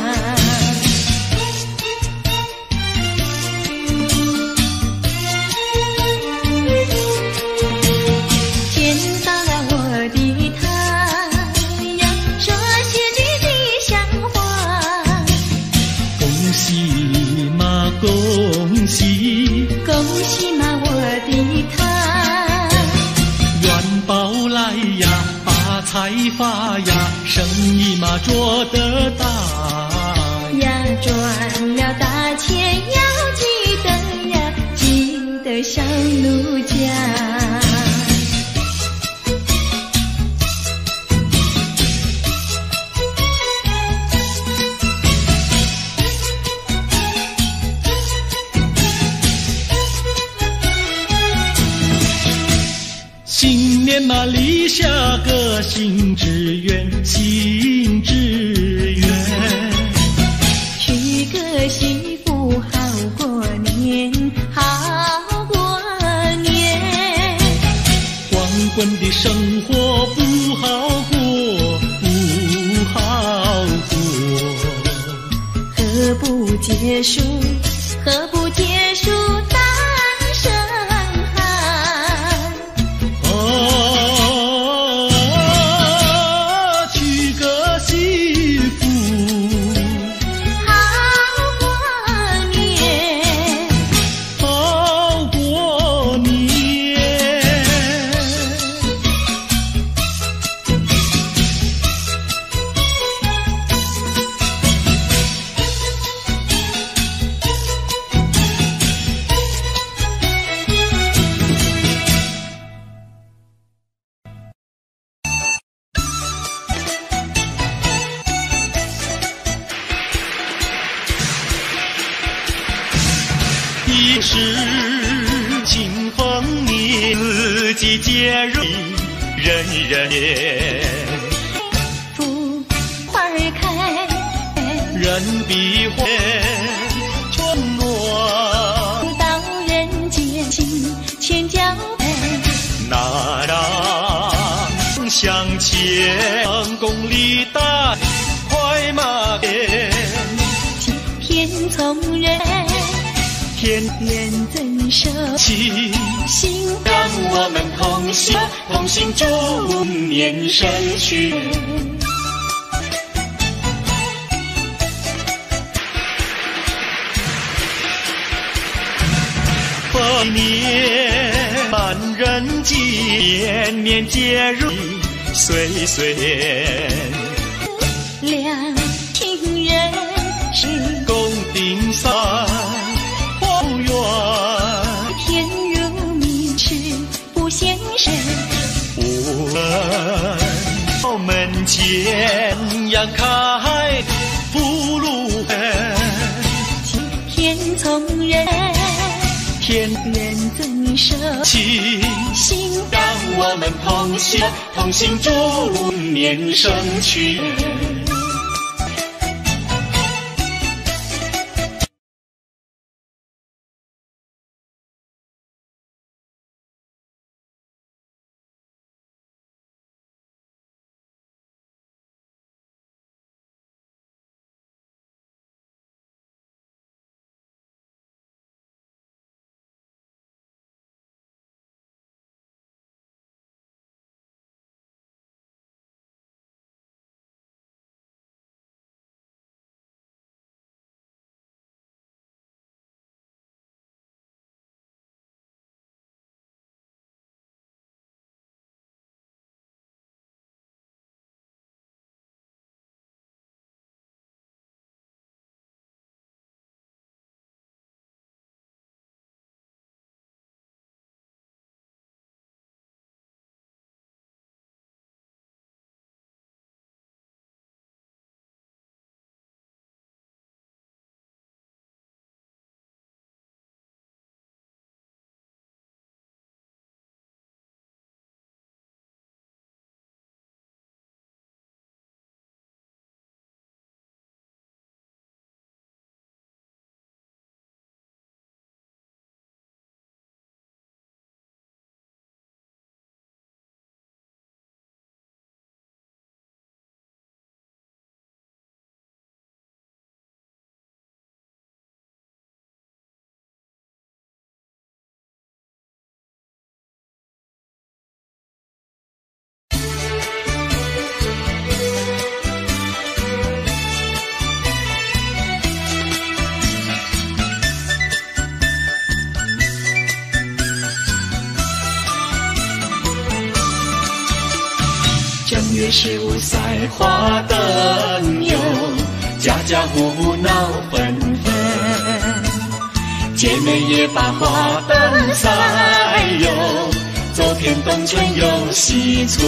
见到了我的他呀，说些句吉祥话， 恭喜嘛恭喜， 恭喜嘛我的他， 元宝来呀，发财发呀，生意嘛做得大呀，赚了大钱要记得呀，记得小奴家。 新年嘛立下个新志愿，新志愿， 娶个媳妇好过年，好过年。 光棍的生活不好过，不好过。 何不结束？何不结束单身汉？ 娶个媳妇好过年， 好过年。一是庆丰年，四季节日人人言， 富花儿开， 人比花春暖， 到人间情千交配。 那让向前，宫里打快马鞭， 天从人， 天愿赠寿气， 心让我们同行同行祝年生去。丰年满人间，年年节日岁岁两情人是共顶三花园， 天如明赤不现身， 无论到门前阳开福禄分， 天从人， 天愿赠寿气， 心让我们同行同行祝年生去。 正月15赛花灯哟，家家户户闹纷纷，姐妹也把花灯赛哟，走遍东村又西村。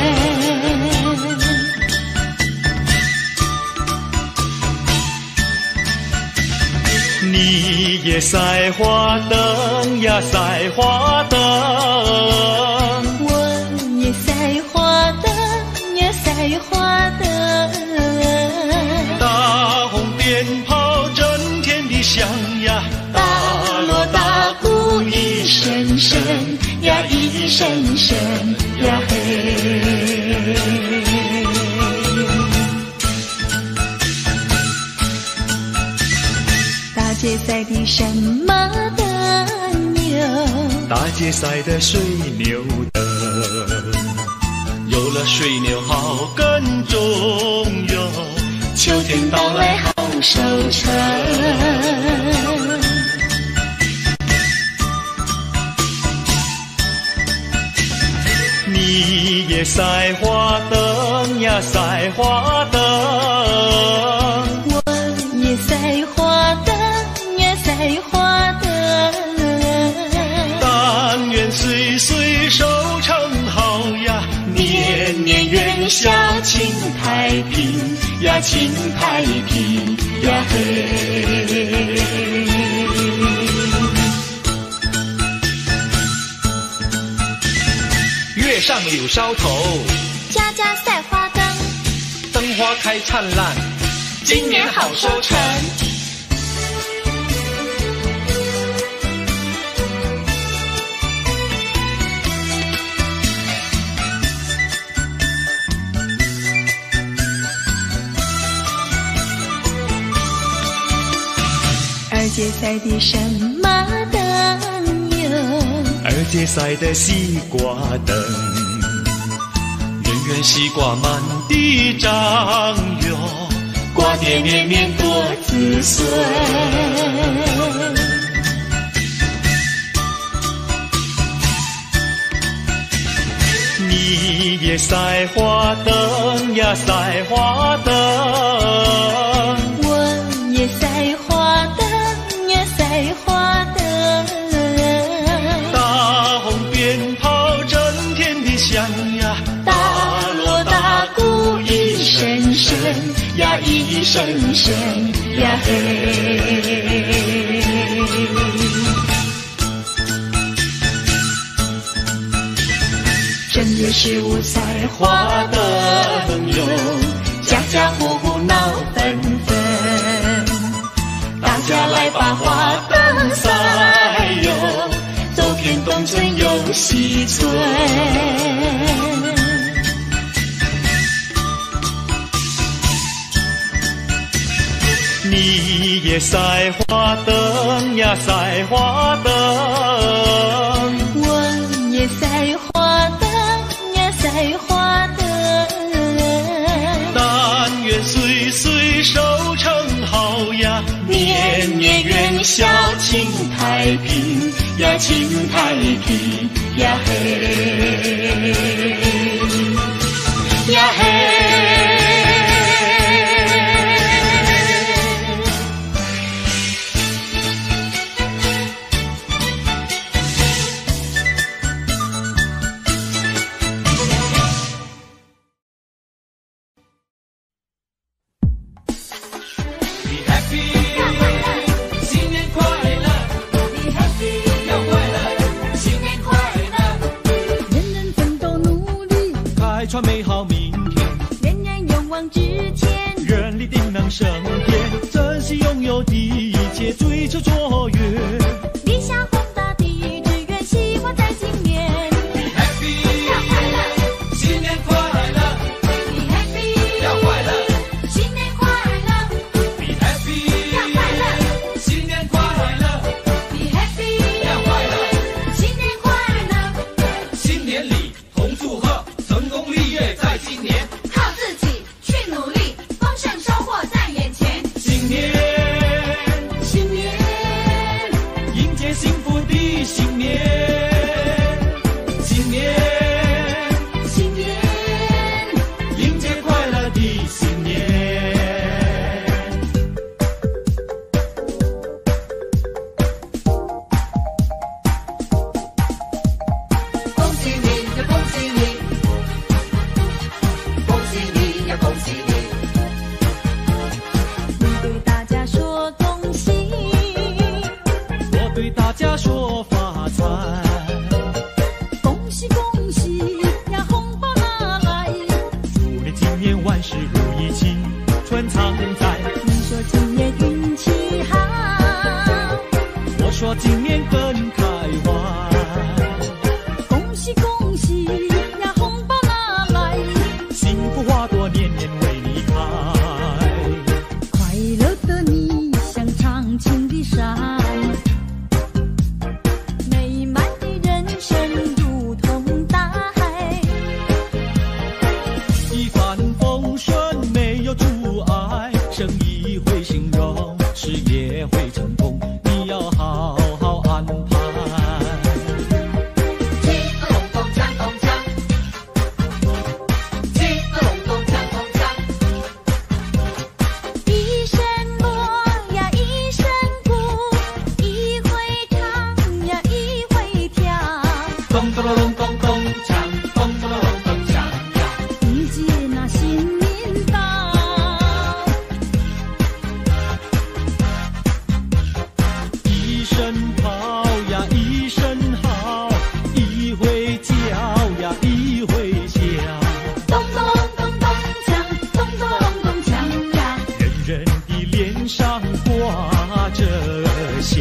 你也赛花灯呀，赛花灯。 我也赛花灯呀，赛花灯。 大红鞭炮震天地响呀， 大锣大鼓一声声呀，一声声呀嘿。大街赛的什么灯哟？ 大街赛的水牛灯，有了水牛好耕种哟， 秋天到来好收成。 你也赛花灯呀，赛花灯。 我也赛花灯呀，赛花灯。 但愿岁岁收成好呀， 年年元宵庆太平呀，庆太平呀嘿。 月上柳梢头， 家家赛花灯， 灯花开灿烂， 今年好收成。 二街赛的什么灯哟？ 二街赛的西瓜灯，圆圆西瓜满地长哟， 瓜瓞绵绵多子孙。 你也赛花灯呀，赛花灯。 我也赛花灯呀，赛花灯。 大红鞭炮震天地响呀， 大锣大鼓一声声呀，一声声呀嘿。正月15赛花灯哟，家家户户闹纷纷，大家来把花灯赛哟，走遍东村又西村。 你也赛花灯呀，赛花灯。 我也赛花灯呀，赛花灯。 但愿岁岁收成好呀， 年年元宵庆太平呀，庆太平呀嘿呀嘿。 创美好明天， 人人勇往直前， 人力定能胜天，珍惜拥有的一切，追求卓越。 理想宏大的志愿，希望在今年。 Be happy， 要快乐，新年快乐。 Be happy， 要快乐， 新年快乐。 Be happy， 要快乐， 新年快乐。 Be happy， 要快乐， 新年快乐。 新年里同祝贺，成功立业在今年， 靠自己去努力，丰盛收获在眼前。 新年， 新年， 迎接幸福呀恭喜你！ 你对大家说恭喜， 我对大家说发财。 恭喜恭喜呀，红包拿来！ 祝你今年万事如意，青春常在。 你说今年运气好， 我说今年更开怀。 恭喜恭喜呀，红包拿来！ 幸福花朵年年为你开。 快乐的你像长青的山，美满的人生如同大海。 一帆风顺没有阻碍，生意会兴隆，事业会成功，你要好好安排。 七个隆咚锵咚锵，七个隆咚锵咚锵， 一声锣呀一声鼓，一回唱呀一回跳， 咚咚隆咚咚锵，咚咚隆咚锵呀。 迎接那新年到。 一声炮呀一声号，一回叫呀一回笑， 咚咚隆咚咚锵，咚咚隆咚锵呀， 人人的脸上挂着笑。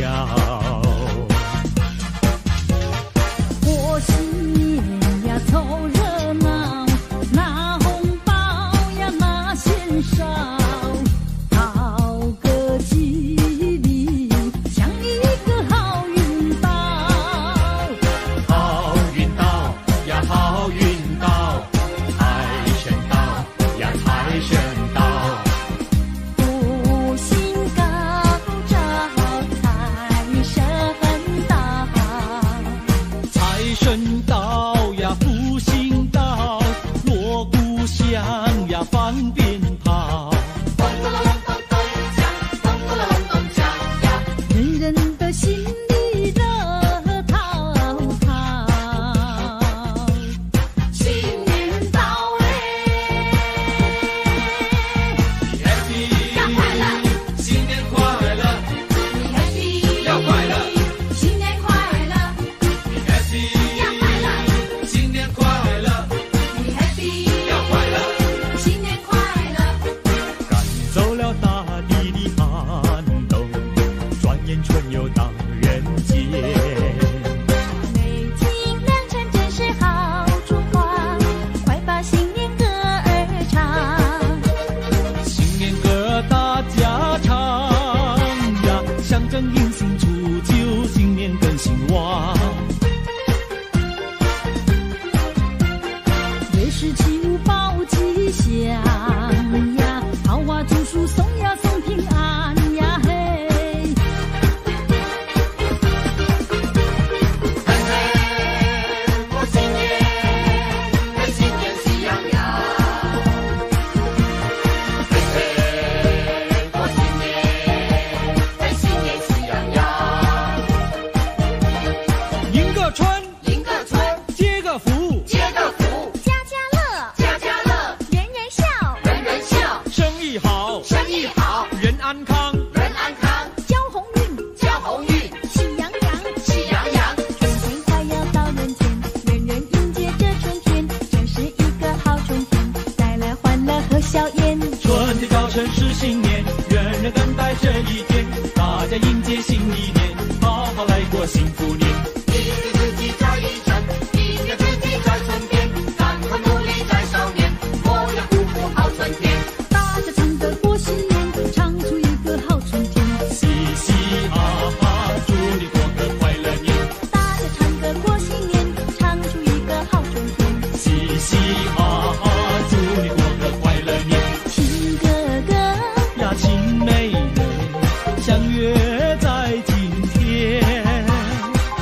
过新年呀凑热闹，拿红包呀拿钱少，讨个吉利，抢一个好运到。 好运到呀好运到，财神到呀财神到。 福星高照，财神到。 财神到呀，福星到，锣鼓响呀，放鞭炮。 咚咚隆咚咚锵，咚咚隆咚锵呀！ 人人的心里热滔滔。新年到哎， Happy 要快乐， 新年快乐你 happy 要快乐新年快乐， ，Happy 要快乐， 新年快乐你 happy 要快乐。 新年快乐。 赶走了大地的寒冬，转眼春又到人间。 美景良辰真是好烛光，快把新年歌儿唱。 新年歌大家唱呀，象征迎新初九，新年更兴旺。 越是起舞报吉祥呀，桃花祝福送呀送平安呀嘿。 过新年，嘿新年喜洋洋，嘿嘿过新年，嘿新年喜洋洋， 迎个春， 迎个春， 接个福， 接个福， 家家乐， 家家乐， 人人笑， 人人笑， 生意好， 生意好， 人安康。 人安康， 交红运， 交红运， 喜洋洋。 喜洋洋， 春天快要到人间，人人迎接这春天，这是一个好春天，带来欢乐和笑颜。 春的早晨是新年，人人等待这一天，大家迎接新一年，好好来过幸福年。 一年四季在一晨，一年四季在春天，干活努力在少年，我要祝福好春天。 大家唱歌过新年，唱出一个好春天。 嘻嘻哈哈，祝你过个快乐年。 大家唱歌过新年，唱出一个好春天。 嘻嘻哈哈，祝你过个快乐年。 亲哥哥呀，亲妹妹，相约在今天。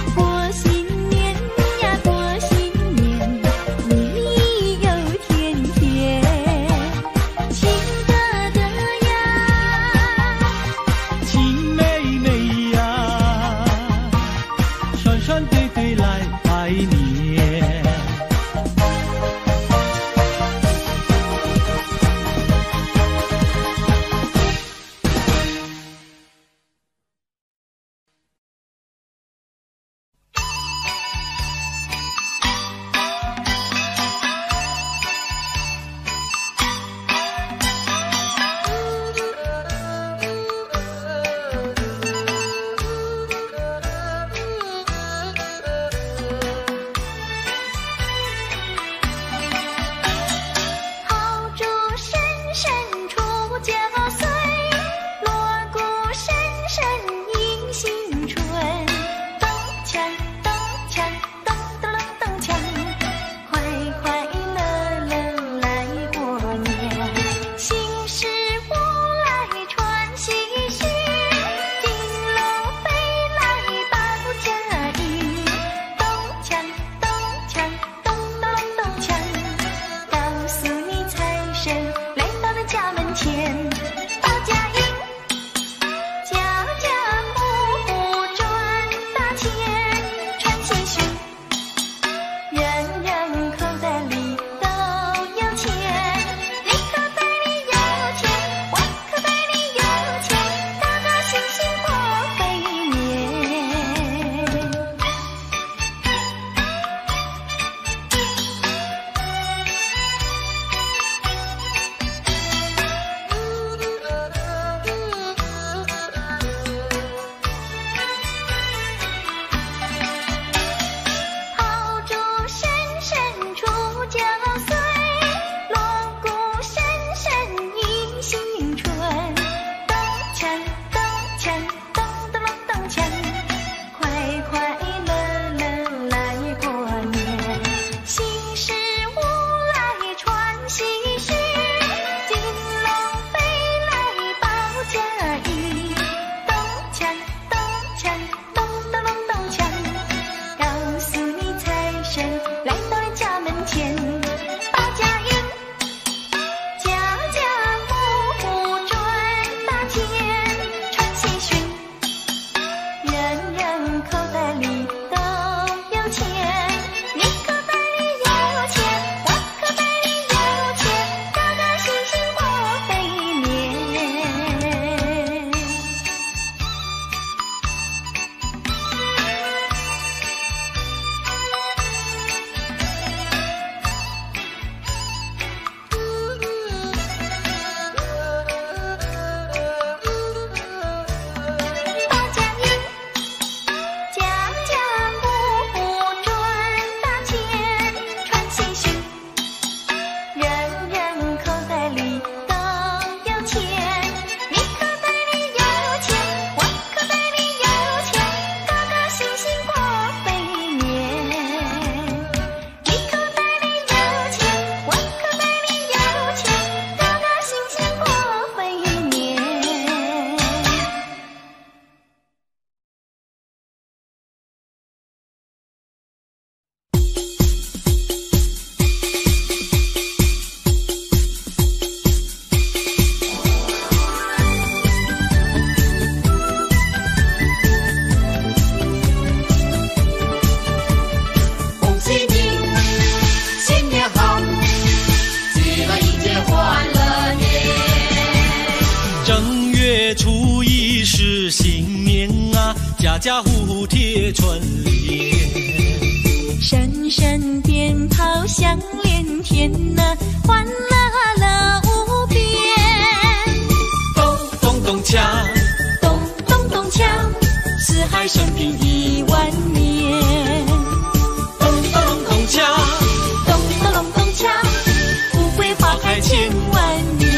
月初一是新年啊，家家户户贴春联。 声声鞭炮响连天呐，欢乐乐无边。 咚咚咚锵， 咚咚咚锵，四海升平10000年。 咚咚咚锵， 咚咚咚咚锵，富贵花开千万年。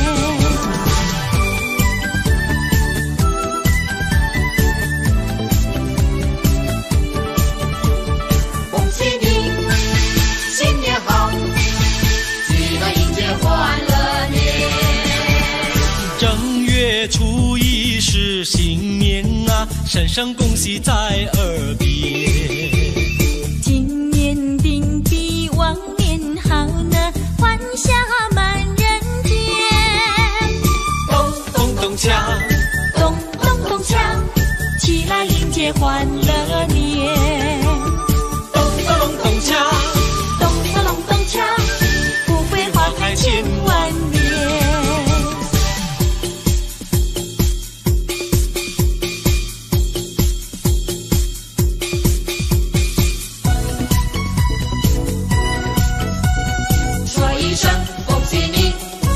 恭喜你，新年好，记得迎接欢乐年。 正月初一是新年啊，声声恭喜在耳边。 今年定比往年好呢，欢笑满人间。 咚咚咚锵， 咚咚咚锵，起来迎接欢乐年。 咚咚咚锵， 咚咚咚咚锵，富贵花开千万年。 说一声恭喜你，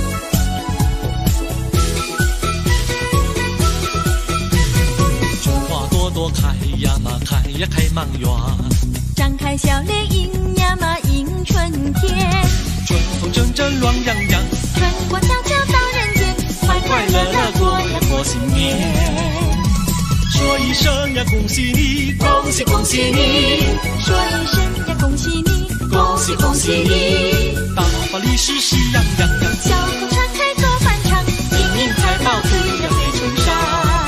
春花朵朵开呀嘛，开呀开满园。 张开笑脸迎呀嘛迎春天， 春风阵阵暖洋洋， 春光悄悄到人间，快快乐乐过呀过新年。 说一声呀恭喜你， 恭喜恭喜你， 说一声呀恭喜你， 恭喜恭喜你， 大发利是喜洋洋洋， 小口常开多欢畅，金银财宝飞呀飞春山。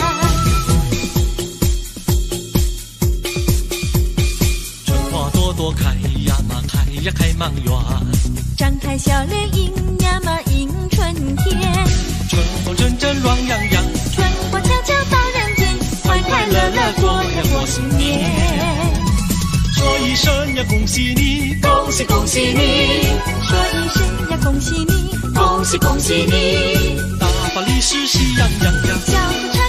春花朵朵开呀嘛，开呀开满园。 张开笑脸迎呀嘛迎春天， 春风阵阵暖洋洋， 春光悄悄到人间，快快乐乐过呀过新年。 说一声呀恭喜你， 恭喜恭喜你， 说一声呀恭喜你， 恭喜恭喜你， 大发利是喜洋洋洋， 小口